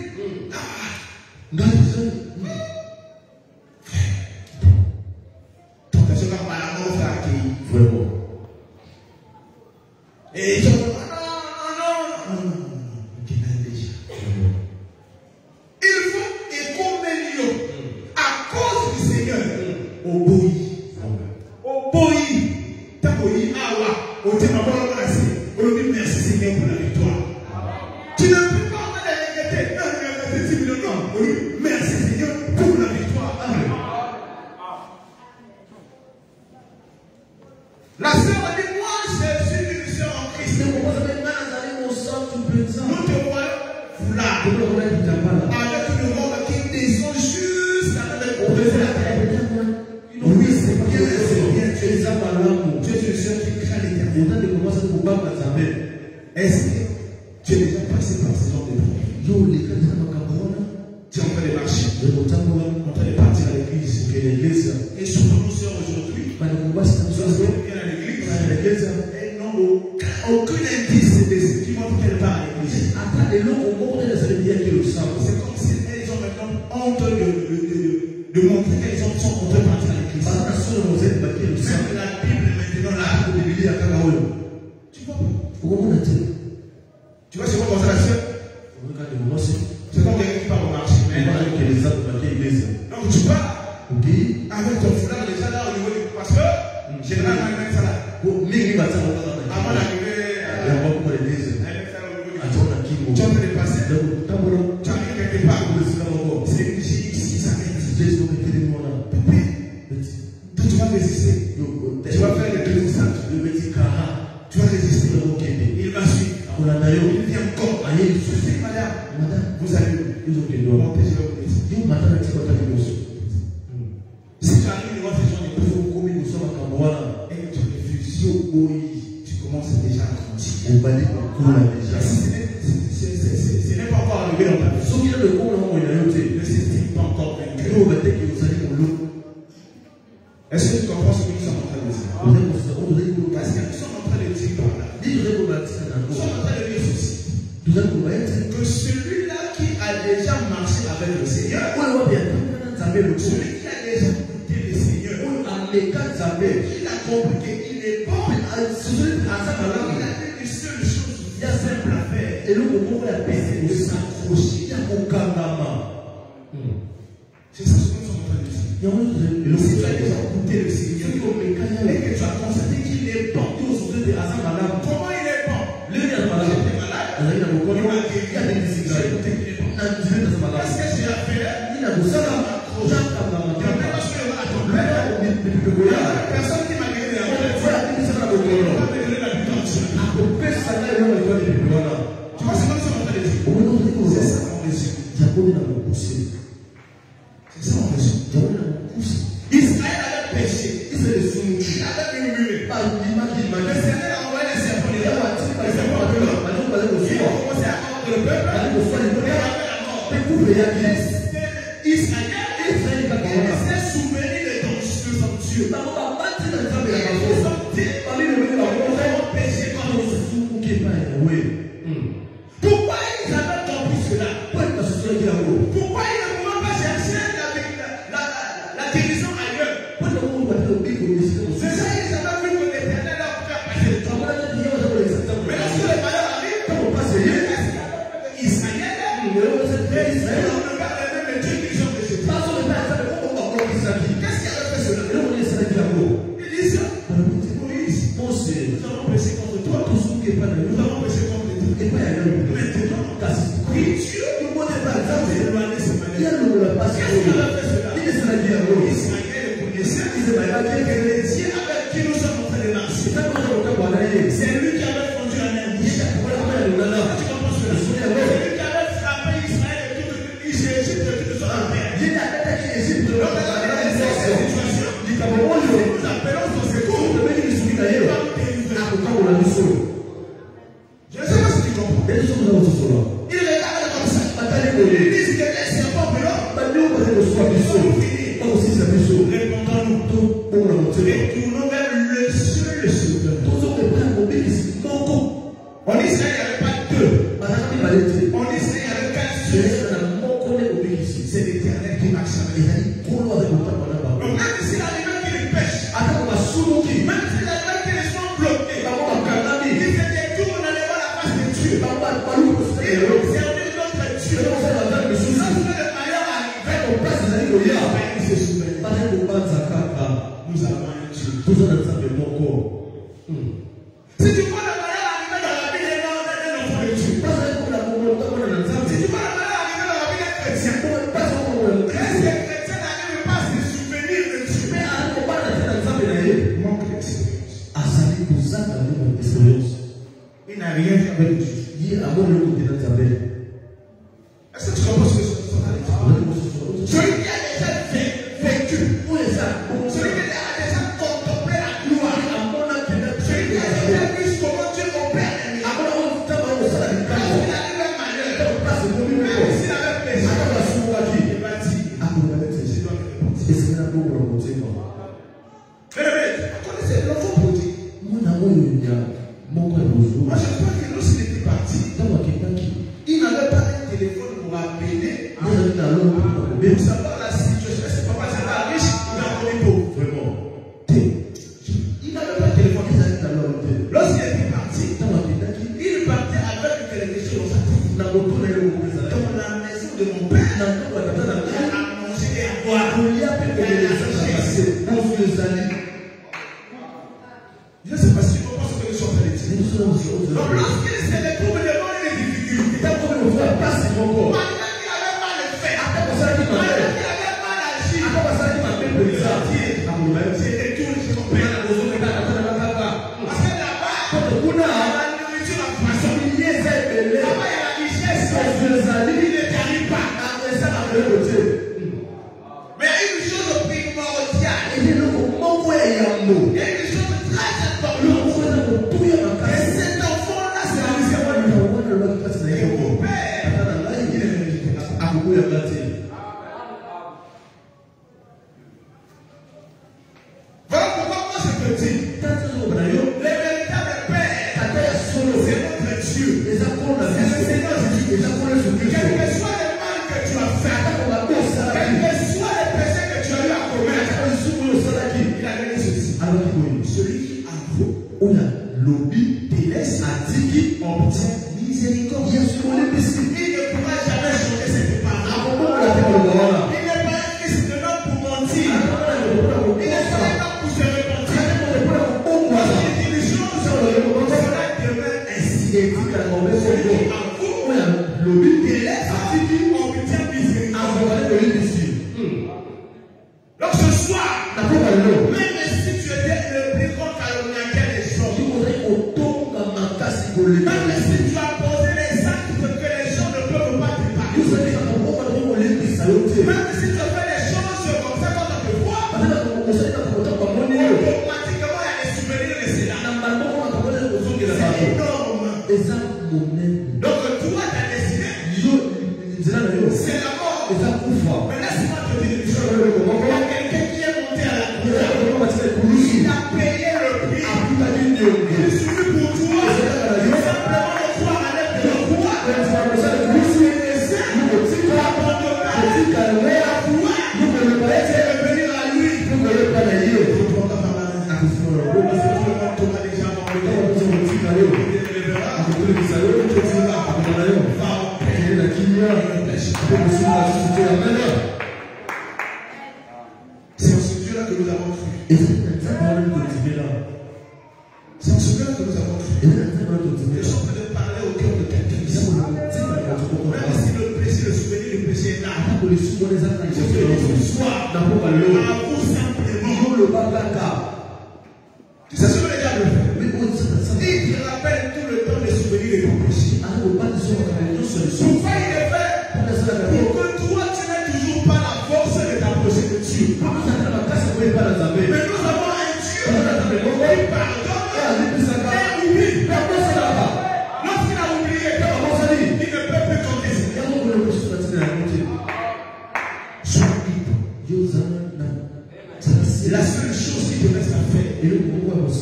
Tentation par la mort accueillie. Vraiment. Et ils ont dit, non, non, non, non, il faut, et comme nous, à cause du Seigneur, obéir. Obéir. T'abouir, awa, au thème avant la masse, on dit merci Seigneur pour la victoire. Tu ne peux pas aller regretter. Non, non, non, non. Merci Seigneur pour la victoire. Amen. La sœur a dit, moi je suis une sœur en Christ. Nous te voyons là. Avec une robe qui descend jusqu'à la oui, c'est bien, c'est bien. Tu es une sœur qui craint l'éternel. Est-ce que tu es déjà passé par ce genre de problème? Tu es en train de marcher, en train de partir à l'église. Et souvent nos sœurs aujourd'hui, lorsqu'elles viennent à l'église, elles n'ont aucun indice de ce qui montre qu'elles partent à l'église. C'est comme si elles ont maintenant honte de, de, de, de montrer qu'elles sont en train de partir à l'église. Même la Bible maintenant là, tu vois pas. Tu vois, c'est quoi consolation? C'est comme quelqu'un qui part au marché. Donc tu pars avec ton foulard déjà là au niveau du. Parce que généralement, il met ça là. Avant d'arriver à l'église, tu es en train de passer. Tu arrives quelque part. C'est une J X qui s'arrête. Toi, tu vas résister. Tu vas faire le deux cents. Tu vas résister. Il va suivre. Il vient encore. Je dis, madame, vous allez monter, je vais vous laisser. Si tu arrives devant ces gens de et tu refuses, tu commences déjà à grandir. Ce n'est pas encore arrivé dans ta vie. Ne s'estime pas encore vaincu. Est-ce que tu comprends ce que nous sommes en train de dire? Parce que nous sommes en train de dire par là. Nous sommes en train de dire ceci. Que celui-là qui a déjà marché avec le Seigneur, celui qui a déjà écouté le Seigneur, il a compris qu'il est bon, il a une seule chose, il y a simple à faire, c'est de s'accrocher. C'est ça ce que nous sommes en train de dire. Si tu as déjà écouté le Seigneur et que tu as constaté qu'il est bon, comment il est bon? Il était malade, il m'a guéri, qu'est-ce que j'ai fait? Personne qui m'a guéri, tu vois ce que nous sommes en train de dire? C'est ça mon résumé. C'est ça mon résumé. Israël avait péché, il avait murmuré. Le Seigneur a envoyé les serpents, les serpents, ils ont commencé à avoir le peuple, Israël s'est souvenu de son Dieu. Ils ont péché comme nous. Pour retournons vers le seul Sauveur. En Israël, il n'y avait pas deux. En Israël, il n'y avait qu'un seul. C'est l'Éternel qui marche avec lui. Donc même si l'animal qui les pêche, même si l'animal qui les sont bloqués, il se détourne en levant la face de Dieu. Il observe notre Dieu. Lorsque le malheur arrive, il se souvient. Nous avons un Dieu. Si tu vois le malheur arriver dans la vie d'un enfant de Dieu, si tu vois le malheur arriver dans la vie d'un chrétien, est-ce que le chrétien n'arrive pas à se souvenir de Dieu? Manque d'expérience. Il n'a rien fait avec Dieu. Est-ce que tu comprends ce que je suis en train de dire? Celui qui a déjà vécu, celui qui a déjà contemplé la gloire, celui qui a déjà vu comment Dieu opère les miracles, quand il arrive un malheur, même s'il avait péché, il va dire, je dois me repentir. Connaissez l'enfant prodigue? Moi, je crois que lorsqu'il était parti, il n'avait pas un téléphone pour appeler. Mais pour savoir la situation, c'est papa c'était riche, il a connu pauvre. Vraiment. Il n'avait pas de téléphone. Lorsqu'il était parti, il partait avec une télévision dans sa tête. Dans la maison de mon père, il a mangé et à boire. Je ne sais pas si tu comprends ce que je suis en train de dire. Donc lorsqu'il se retrouve devant les difficultés, malgré qu'il avait mal fait, malgré qu'il avait mal agi, il a dit, c'est des tours qui sont payés. Parce que là-bas, la nourriture a poisson. Là-bas, il y a la richesse. Il ne t'arrive pas. Mais il y a une chose primordiale. Il y a une chose très importante. Et cet enfant-là, c'est la mission. Et mon père, il est voilà pourquoi moi je te dis, les véritables pères, c'est notre Dieu. C'est le Seigneur Jésus. Quel que soit le mal que tu as fait, quel que soit le péché que tu as eu à commettre, il a donné ceci. Celui qui avoue, te laisse, obtient miséricorde. Il ne pourra jamais changer cette parole. Il n'est pas un fils de l'homme pour mentir. Il n'est pas un homme pour se repentir. Lorsqu'il dit les choses, cela demeure ainsi. Celui qui avoue, te laisse, obtient miséricorde. Donc ce soir, même si tu étais le plus grand calomniateur des gens, même si tu as posé les actes que les gens ne peuvent pas te pardonner, même si tu fais des choses comme ça quand on te voit, automatiquement il y a des souvenirs de cela. C'est énorme. Donc toi tu as décidé, c'est la mort. Mais laisse-moi te dire une chose. Il y a quelqu'un qui est monté à la croix. Il a payé le prix. Il suffit pour toi simplement de croire à l'aide de la croix. Tu es laissé pour abandonner la foi et revenir à lui. C'est en ce Dieu-là que nous avons cru. C'est en ce Dieu-là que nous avons cru. Je suis en train de parler au cœur de quelqu'un ici. Même si le péché, le souvenir du péché est là, je veux que ce soir, avoue simplement. Tu sais ce que les diables font? Il te rappelle tout le temps les souvenirs de ton péché. Pourquoi il le fait? Pour que toi, tu n'aies toujours pas la force de t'approcher de Dieu. Mais nous avons un Dieu qui pardonne et oublie. Lorsqu'il a oublié, il ne peut plus contester. Sois libre. La seule chose qui te reste à faire,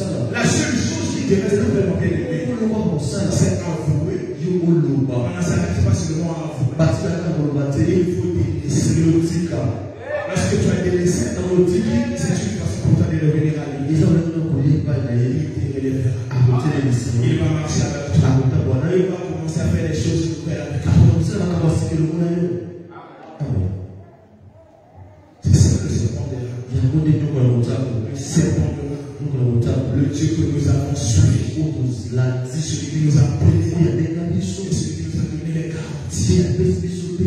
La seule chose qui te reste vraiment bien aimé, c'est avouer. On ne s'arrête pas seulement à avouer. Il faut délaisser. Lorsque tu as délaissé, c'est une façon pour toi de revenir à lui. Il va marcher avec toi. Il va commencer à faire les choses nouvelles avec toi. C'est ça le serpent de l'âme. Le serpent de l'âme. Le Dieu que nous avons suivi. Celui qui nous a bénis. Et celui qui nous a donné les garanties.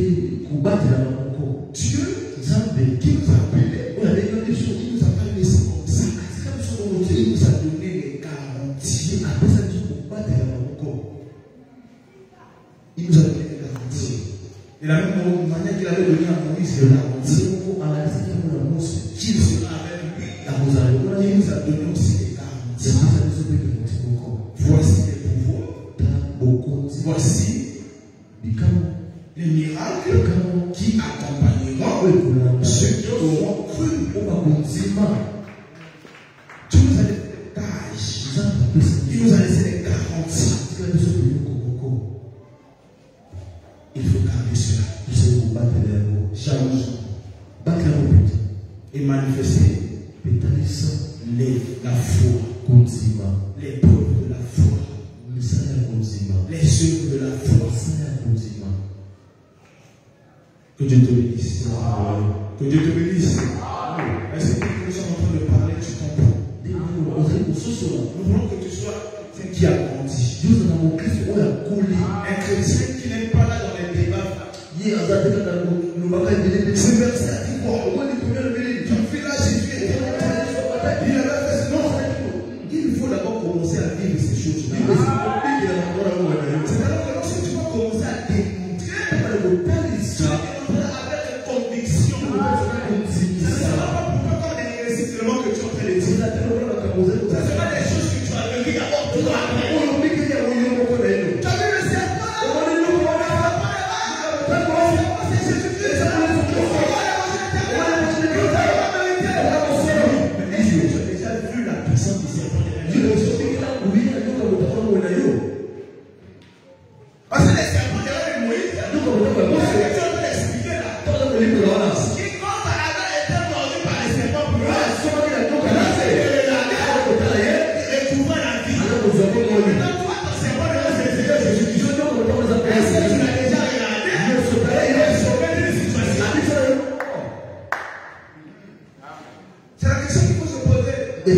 Dieu qui nous a appelés. Il nous a pas laissé comme ça. Il nous a donné les garanties. Il nous a donné les garanties. De la même manière qu'il avait donné à Moïse les garanties, qu'il sera avec lui. Il nous a donné aussi les garanties. Voici les pouvoirs. Voici les miracles qui accompagneront ceux qui auront cru. Tu nous as laissé des gages. Il nous a laissé des garanties. Il faut garder cela. Chaque jour. Et manifester les, la foi. Les preuves de la foi. Les œuvres de la foi. Que Dieu te bénisse. Que Dieu te bénisse. Est-ce que nous sommes en train de parler, tu comprends? Nous voulons que tu sois quelqu'un qui a grandi. Un chrétien qui n'est pas là dans les débats. Ce verset a dit quoi? Tu fais là, j'ai fait. Il avait fait non. Il faut d'abord commencer à vivre ces choses. C'est alors que lorsque tu vas commencer à démontrer l'histoire avec conviction, ça ne sera pas pour toi comme des récits seulement que tu es en train de dire. Ça sera des choses que tu as vécues d'abord pour toi. Tu as vu le serpent là? J'ai déjà vu la puissance du serpent. Parce que les serpents derrière Moïse, nous avons expliqué là. Qui quand Adam était mordu par les serpents pour il retrouva la vie. Maintenant, toi, ton serpent de l'âge de Jésus. Est-ce que tu l'as déjà regardé? Il a sauvé des situations. C'est la question qu'il faut se poser. Les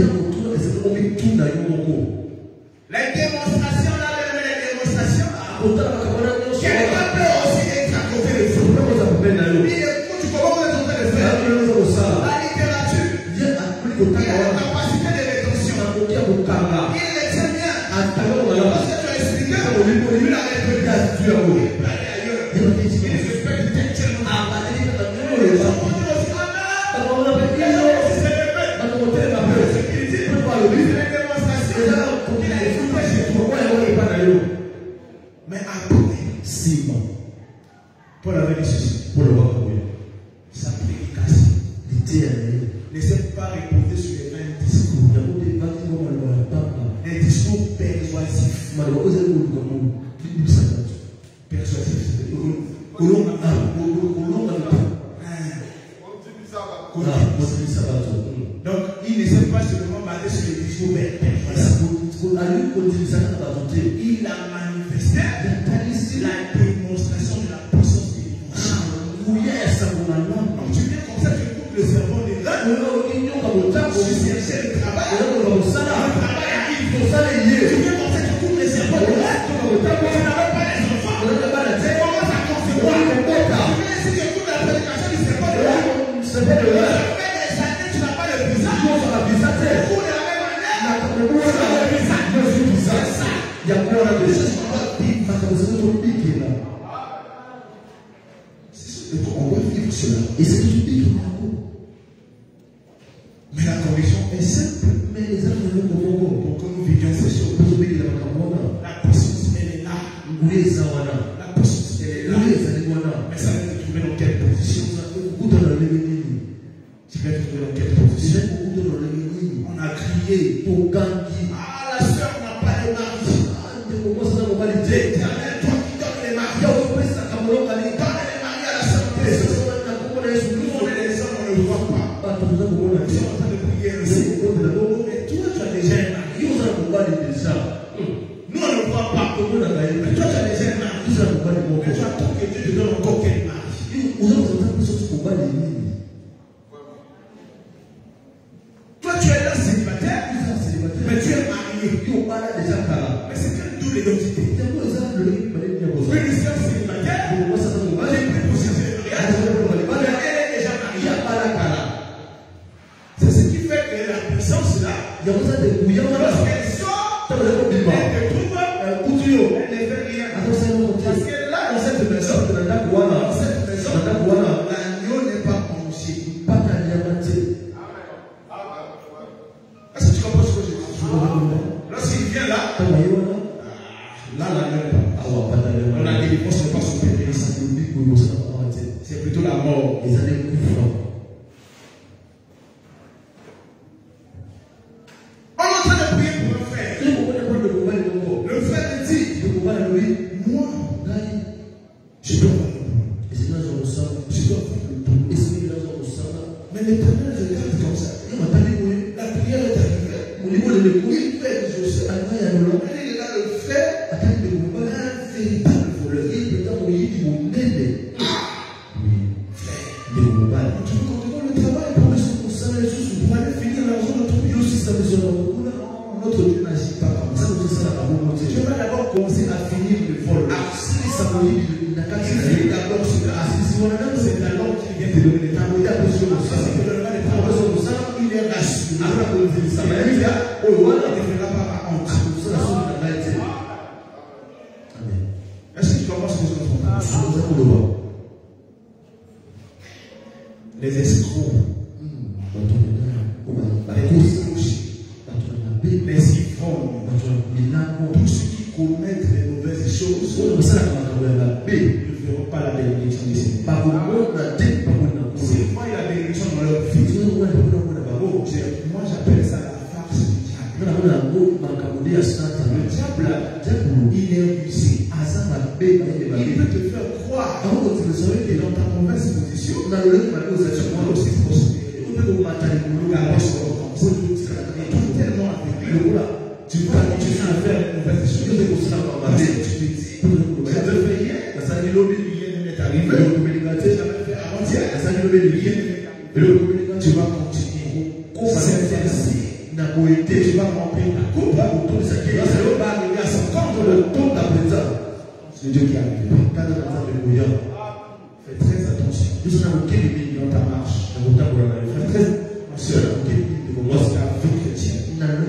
démonstrations là, les démonstrations là. Quelqu'un peut aussi être à côté de vous. Il écoute comment vous êtes en train de faire. La littérature. Il a la capacité de rétention. Il le tient bien. Parce que tu as expliqué. Il a répondu à Dieu. Il peut aller ailleurs. Il respecte tellement. Mais après, Simon, Paul avait dit ceci, sa prédication ne s'est pas reposée sur les mêmes discours. Un discours persuasif. Persuasif. Donc, il ne s'est pas seulement basé sur les discours persuasifs. Il a manifesté la démonstration de la puissance de l'émotion. Donc, tu viens comme ça, tu coupes le cerveau des gens. Tu cherches le travail. Le travail arrive. Tu viens comme ça, tu coupes le cerveau des gens. Tu n'avais pas les enfants. Tu commences à concevoir. Tu viens ici, tu coupes la prédication du cerveau des gens. Ça fait des années, tu n'as pas le visage. Pour la même année, tu n'as pas le visage. C'est ça. Il y a plein de choses. On doit vivre cela. Et c'est tout pique. Mais la conviction est simple. Mais les âmes pour que nous vivions ces choses. La puissance, elle est là. La puissance, elle est là. Mais ça va te trouver dans quelle position? Tu vas te trouver dans quelle position? On a crié. Ah, la soeur n'a pas de mari. L'éternel, toi qui donnes les maris. Donne les maris à la santé. Nous, on est les hommes, on ne le voit pas. Nous sommes en train de prier ainsi. Mais toi, tu as déjà un mari. Nous, on ne le voit pas. Mais toi, tu as déjà un mari. Mais tu attends que Dieu te donne encore quel mari. Toi, tu es là célibataire, mais tu es marié. Mais c'est quelle double identité? Une sœur célibataire, j'ai pris pour ses mariages, mais elle est déjà mariée. C'est ce qui fait que la puissance là, lorsqu'elle sort, elle te trouve, elle ne fait rien. Parce que là, dans cette maison, dans cette maison, l'agneau n'est pas penché. Est-ce que tu comprends ce que je dis? Lorsqu'il vient là, là, l'agneau n'est pas penché. La délivrance n'est pas son péché. C'est plutôt la mort. On est en train de prier pour un frère. Le frère me dit, moi, je dois faire le je dois faire le tout. Mais l'Éternel regarde comme ça. La prière est arrivée. Il fait que je sais. Il est là, le frère, un véritable voleur. Tu peux continuer le travail pour aller finir l'argent de ton pays aussi. Notre Dieu n'agit pas comme ça. Je vais d'abord commencer à finir le vol. D'abord, c'est la langue qui vient te donner les temps. Il est rassuré. Il ne fera pas ma honte. Est-ce que tu comprends ce que je comprends? Les escrocs, les ivrognes, tous ceux qui commettent les mauvaises choses ne verront pas la bénédiction du Seigneur. C'est moi la bénédiction dans leur vie. Moi j'appelle ça la farce du diable. Le diable, il est rusé. Il peut te faire croire que dans ta mauvaise position, tu vas aussi prospérer. Tellement avec lui, tu vas continuer à faire une mauvaise chose. Tu te dis, je devais hier, rien ne m'est arrivé. J'avais fait avant-hier, tu vas continuer. Tu vas remplir ta coupe. Lorsque l'homme va arriver à son compte, le taux de la présence, c'est Dieu qui arrive. Fais très attention dans ta marche. Fais très attention. Lorsqu'il y a un vie chrétien,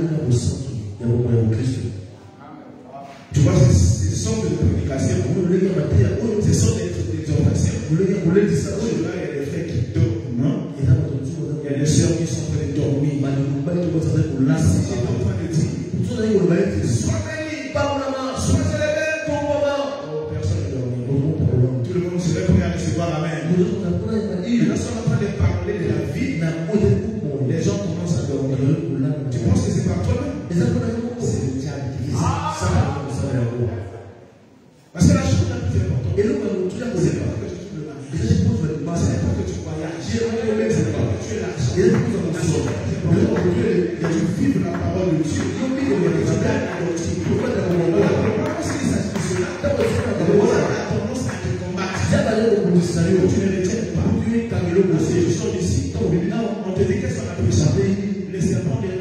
tu vois, ce sont des prédications, ce sont des exhortations. Il y a des frères qui dorment, il y a des sœurs qui sont en train de dormir. Là, si j'étais en train de dire, sois béni, sois élevé, ton moment. Personne ne dormit. Tout le monde se lève pour recevoir la main. Nous sommes en train de parler de la vie. Les gens commencent à dormir. Tu penses que c'est par toi-même? C'est le diable qui fait ça. Parce que la chose la plus importante, c'est pas que tu trouves le mal. C'est pas que tu voyages. C'est pas que tu es là. C'est pas que tu vives la parole de Dieu. Pourquoi tu as tendance à te combattre? Tu ne les tiens pas. Je sors d'ici. On te dit qu'est-ce qu'on a pu savoir? Les serpents viennent là.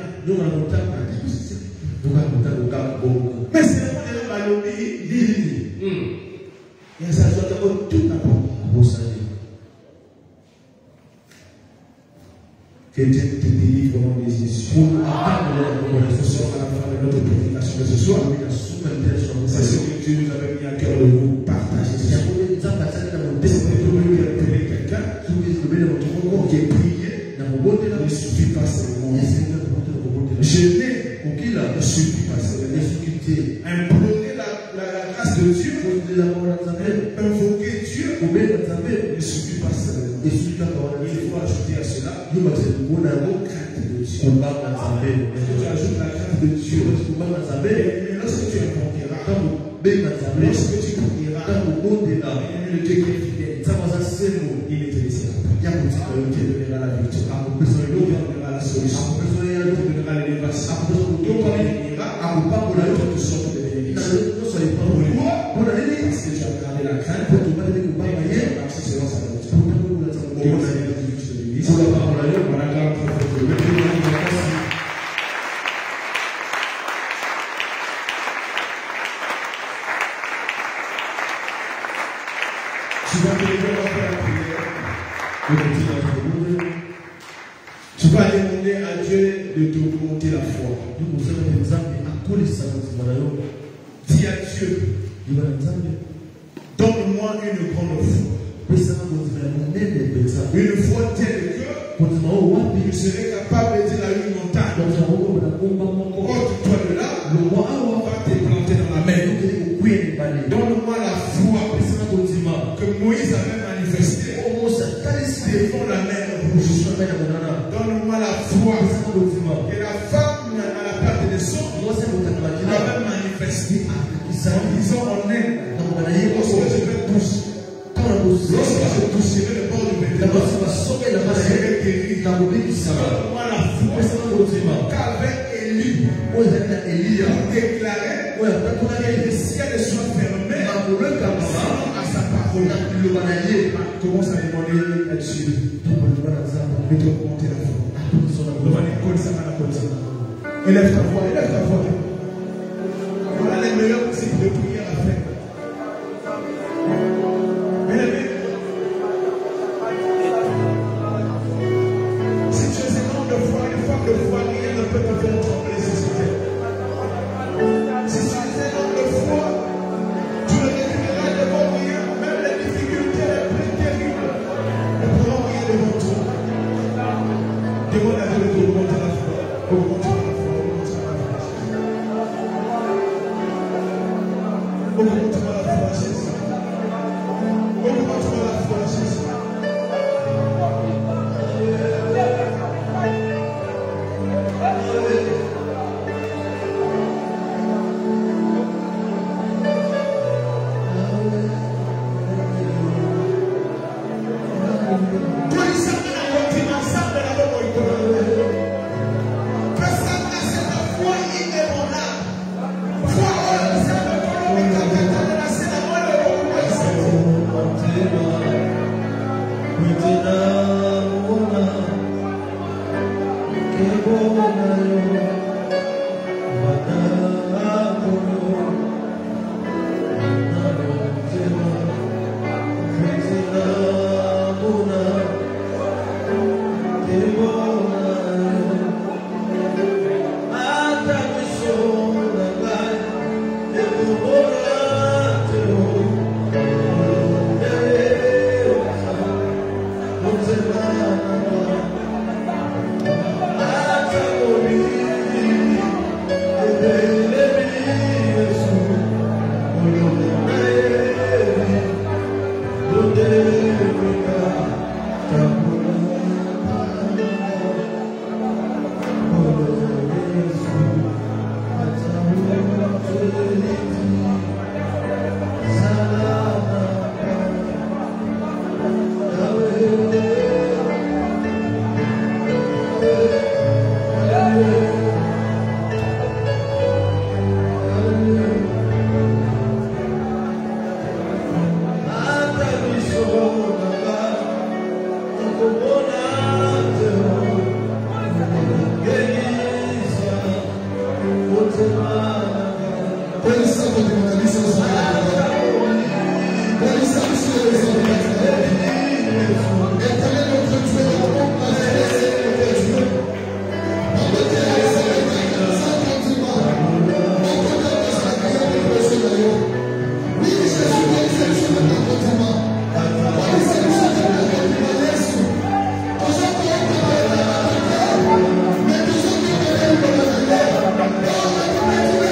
Mais c'est le monde de Balobi, l'île. Il y a ça, je dois tout d'abord. Que Dieu te délivre au nom de Jésus. Pour attendre la reconnaissance à la fin de notre prédication de ce soir. C'est ce que Dieu nous avait mis à cœur de vous partager. C'est pour quelqu'un qui est prié. Ne suffit pas seulement. Jeûner ne suffit pas seulement. Implorer la, la, la grâce de Dieu, invoquer Dieu ne suffit pas seulement. Il faut ajouter à cela le mot crainte de Dieu. Tu ajoutes acte de Dieu. Et lorsque tu invoqueras, lorsque tu prieras, le Dieu qui est fidèle, il ne te laissera pas. Il te donnera la vérité. Il te donnera la solution. Il te donnera l'élévation. Donc quand il ira, tu sortes de bénédictions. Parce que tu as gardé la crainte. Et tu as marché selon sa volonté. Au nom de Jésus de l'Église. Voilà, grave prophète. Tu vas te lever à faire la prière. Tu vas demander à Dieu de t'augmenter la foi. Dis à Dieu, donne-moi une grande foi. Une foi telle que je serai capable de dire à une montagne, ôte-toi de là, va te planter dans la mer. Donne-moi la foi que Moïse avait manifestée devant la mer rouge. Donne-moi la foi que la femme à la perte des sang avait manifestée en disant en elle, lorsque je vais toucher, lorsque je toucherai le bord du vêtement, je serai guéri. Donne-moi la foi qu'avec Élie, pour déclarer que le ciel soit fermé à sa parole. Commence à demander à Dieu de t'augmenter la foi. Élève ta voix, élève ta voix. Voilà les meilleurs types de prière à faire. Bien-aimé, si tu es un homme de foi, une femme de foi, rien ne peut te faire trembler sur ce terre. Si tu es un homme de foi, tu ne reculeras devant rien, même les difficultés les plus terribles ne pourront rien devant toi. Demande à Dieu de t'augmenter la foi. Augmente la foi, augmente la foi. Augmente-moi la foi, Jésus. Augmente-moi la foi, Jésus. Thank you.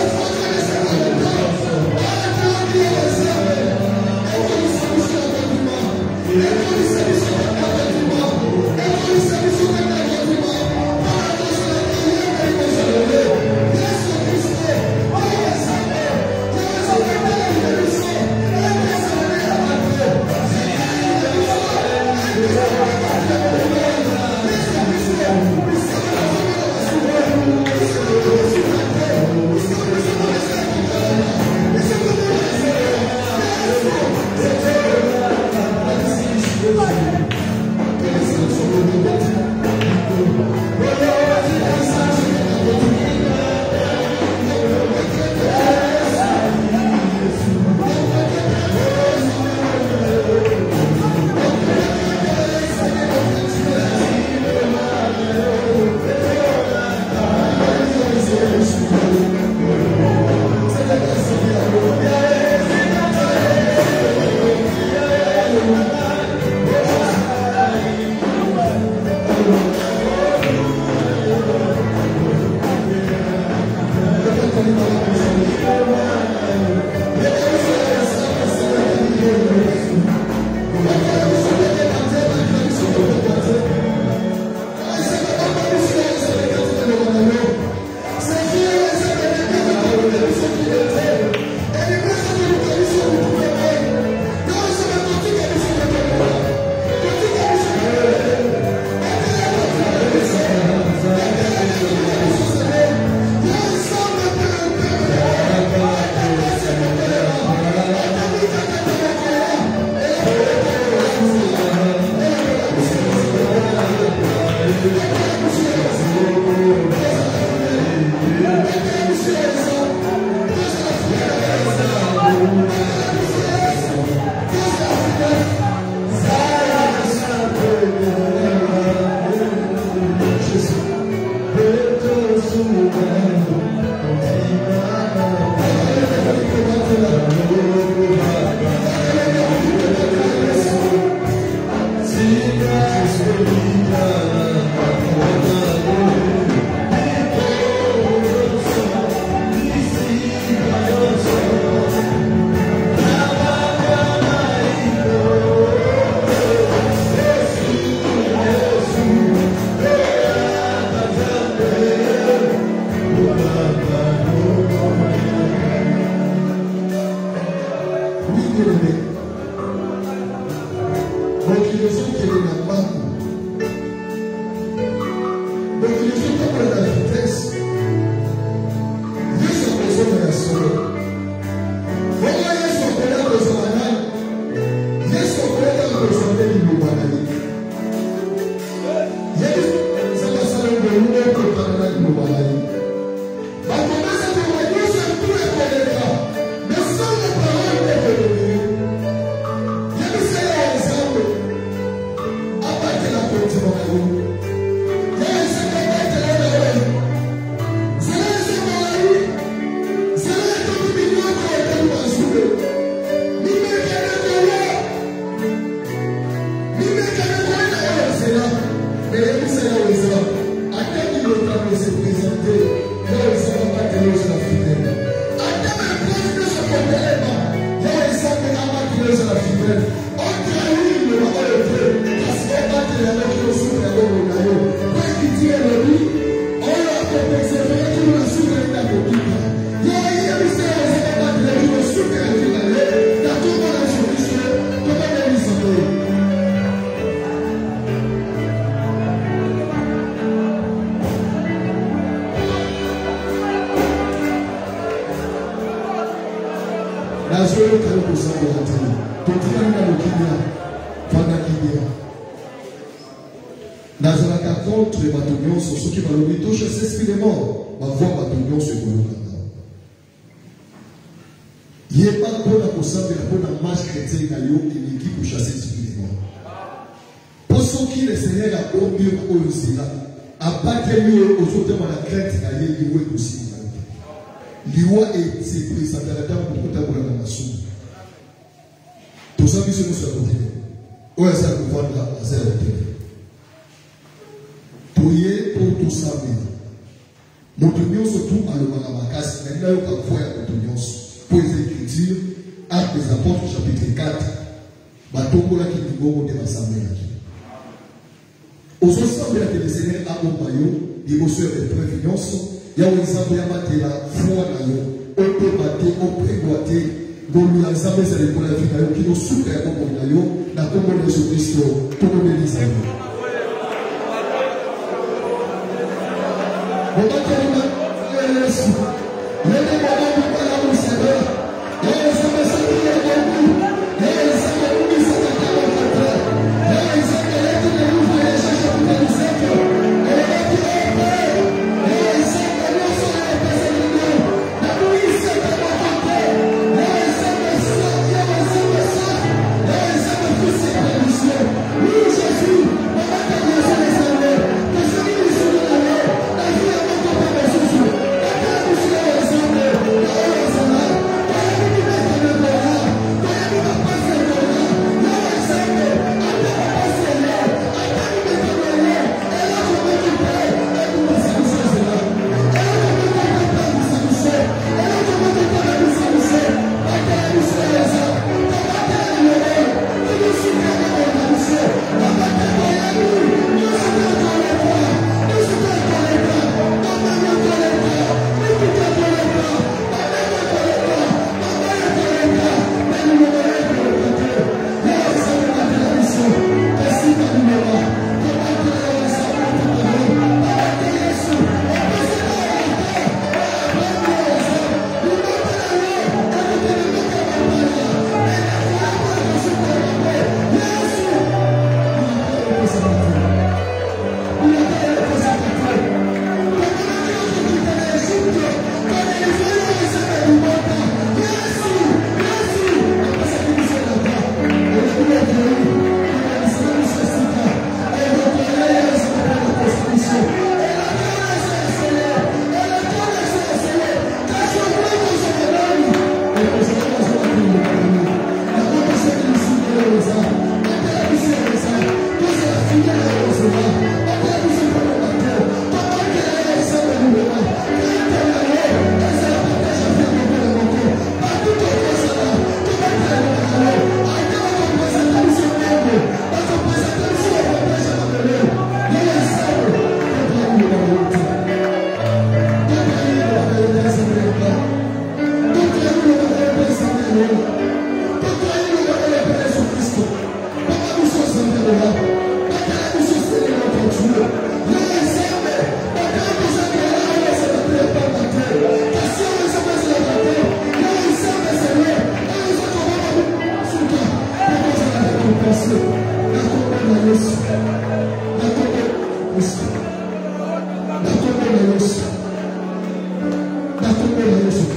Yes,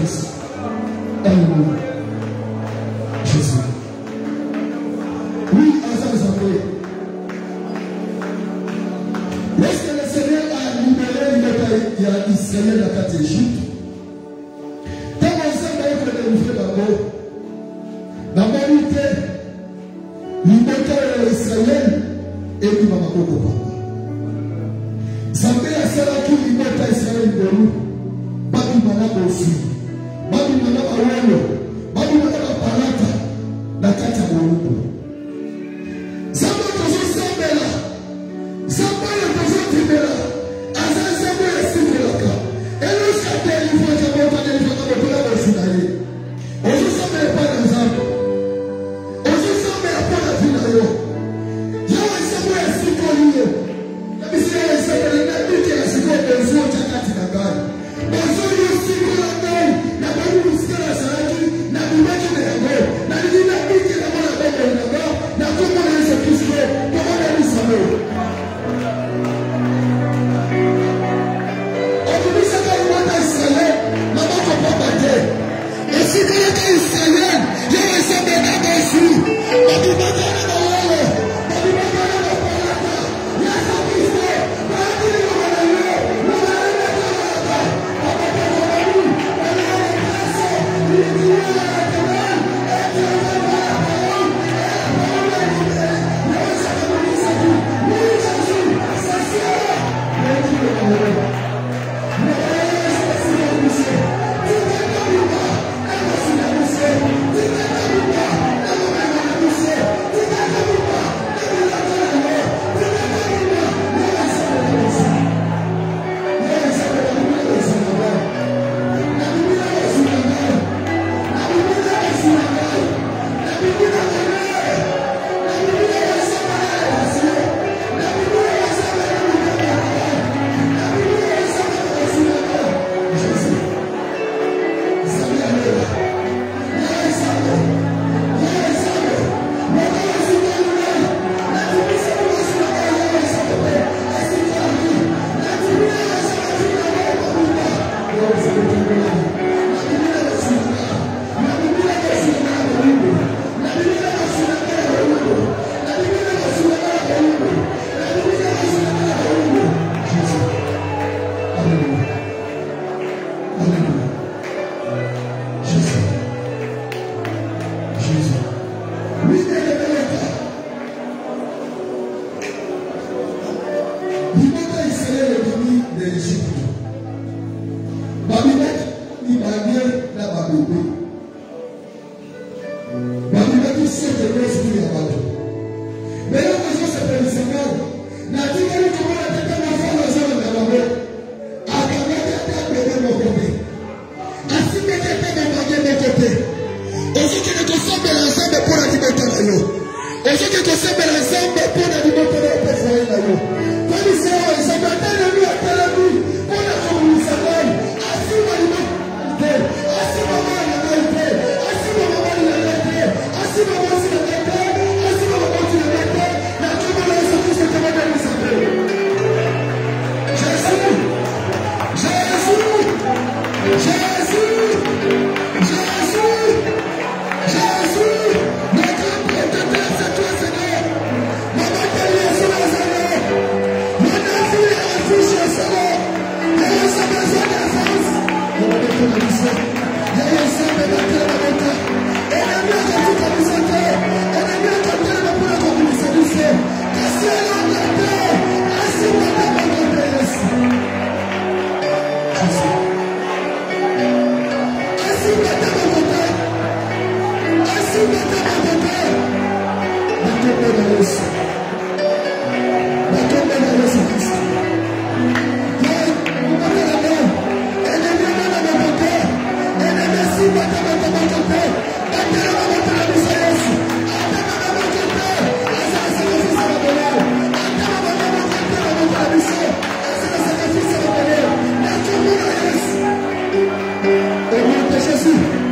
Jésus. Alléluia. Jésus. Oui, à ça, vous savez. Lorsque le Seigneur a libéré Israël de la carte d'Égypte, quand on s'est d'ailleurs fait délivrer d'abord, d'abord il était libéré Israël et puis Maman Papa. Zambé a cela qui libère Israël de nous. Babi Manaba aussi. Babi Manaba Wano. Babi Manaba Palata. La carte à Mouroukou. Zambé Tozo Zambela. Zambé Tozo Tibela. Azan Zambé Similaka. Et nous sommes il faut que nous fassions des choses pour la Sinaï. Ozo Zambé n'est pas dans Zambé. Ozo Zambé n'a pas la vie. Yawa Zambé est si connu. La mission est celle de la vie qui est si connu. Ozo Chakati Nagari. Ozo Yusi Nagari. Nagari Yusi Nagari. Nagari Nagari. Nagari Nagari.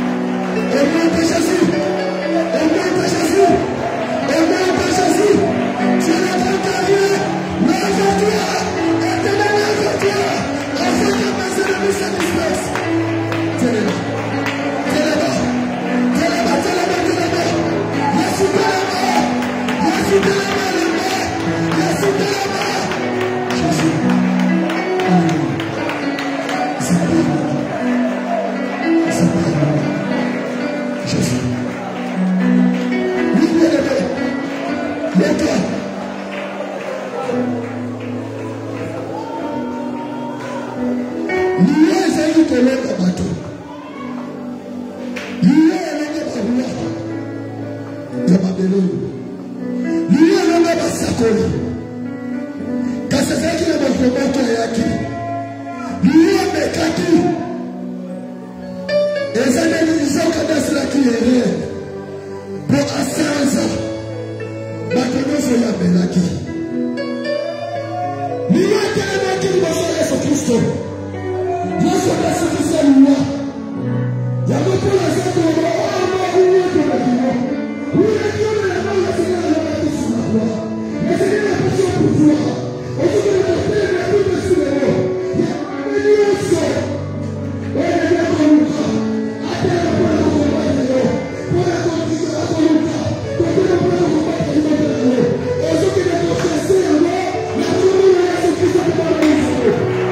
Jésus. lelo. Liye nanga basakoli. Kasezaki na bakomoko yaki. Liye mekaki. Ezaneli izoka dasilaki yere. Po asanza. Bato nyonso yambelaki. Liye telemaki liboso ya Yesu Kristo. Yesu dasilisa liwa. Yango mpona zako oba oba uye tolakimo. Uye kiona na manga sina na manga sina kwa. Mesene na passion pour toi. Aujourd'hui le porteur de tout le soulèvement. Yamane nyonso. Oye na koluka. Atela mpona kombata yo. Mpona kontika koluka. Tokena mpona kombata limata yo. Ozoki na konfiance yango. Na kombo ya Yesu Kristo mpona Yesu.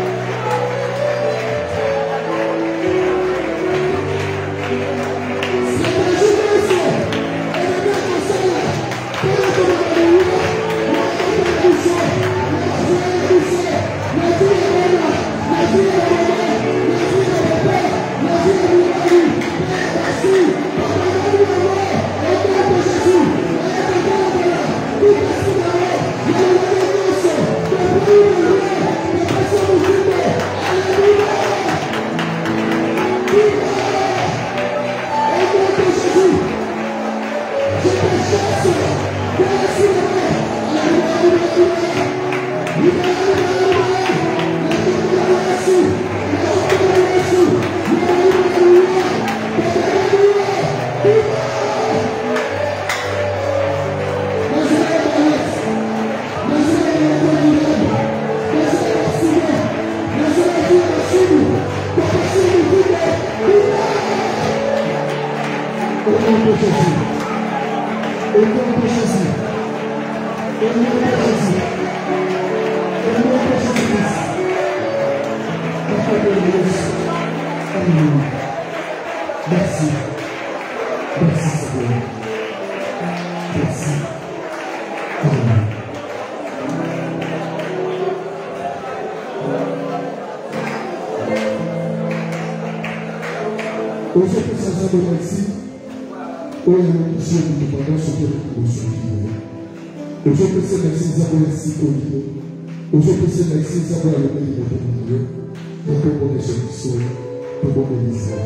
Merci. Merci, Seigneur. Merci. Amen. Aujourd'hui, ça va être ici. Où est la mission de pendant ce que nous suivons. Aujourd'hui, c'est merci, ça va être ici au niveau. Aujourd'hui, c'est merci, ça va être au niveau de Dieu. Nous pouvons les choses, nous pouvons les dire.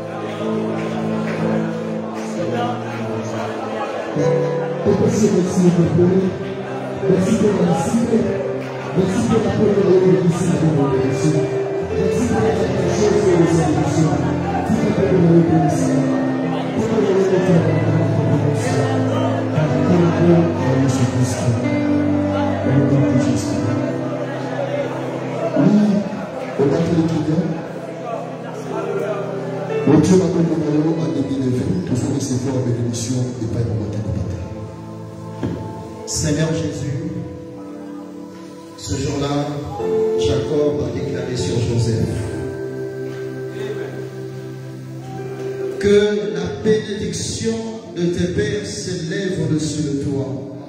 Merci, merci, merci pour la cible. Merci pour la première révolution de mon émission. Merci pour la chose de vos émissions. Qui fait que vous avez réussi. Pour que vous avez fait la révolution. Pour le nom de Jésus-Christ. Pour le nom de Jésus. Oui, au nom de l'étudiant. Au Dieu m'a donné le nom en début de vie. Nous allons recevoir la bénédiction et pas une matin. Seigneur Jésus, ce jour-là, Jacob a déclaré sur Joseph que la bénédiction de tes pères s'élève au-dessus de toi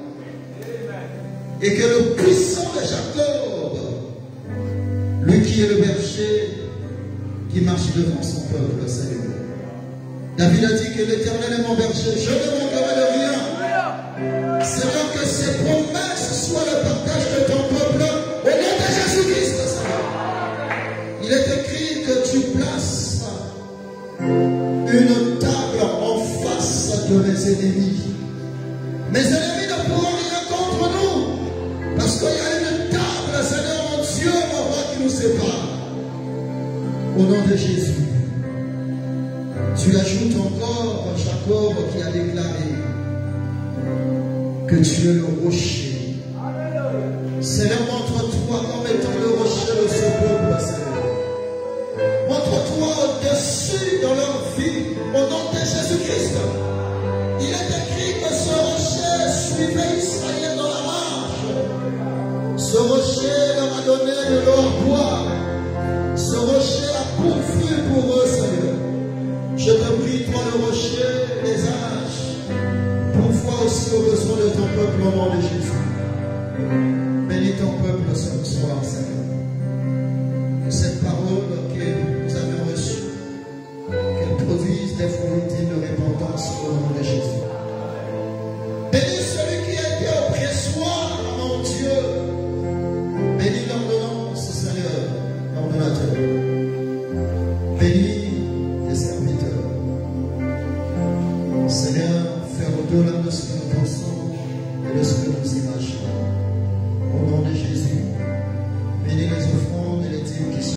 et que le puissant de Jacob, lui qui est le berger, qui marche devant son peuple, Seigneur. David a dit que l'Éternel est mon berger, je ne manquerai de rien. Seigneur, que ces promesses soient le partage de ton peuple au nom de Jésus-Christ, Seigneur. Il est écrit que tu places une table en face de mes ennemis. Mes ennemis ne pourront rien contre nous parce qu'il y a une table, Seigneur mon Dieu, mon roi, qui nous sépare. Au nom de Jésus. Tu ajoutes encore Jacob qui a déclaré que tu es le rocher. Seigneur, montre-toi comme étant le rocher de ce peuple, Seigneur. Montre-toi au-dessus dans leur vie, au nom de Jésus-Christ. Il est écrit que ce rocher suivait Israël dans la marche. Ce rocher leur a donné de l'eau à boire. Ce rocher a pourvu pour eux, Seigneur. Je te prie, toi le rocher des âges, pourvois aussi aux besoins de ton peuple au nom de Jésus. Bénis ton peuple. Bénis tes serviteurs. Seigneur, fais au-delà de ce que nous pensons et de ce que nous imaginons. Au nom de Jésus, bénis les offrandes et les dîmes qui sont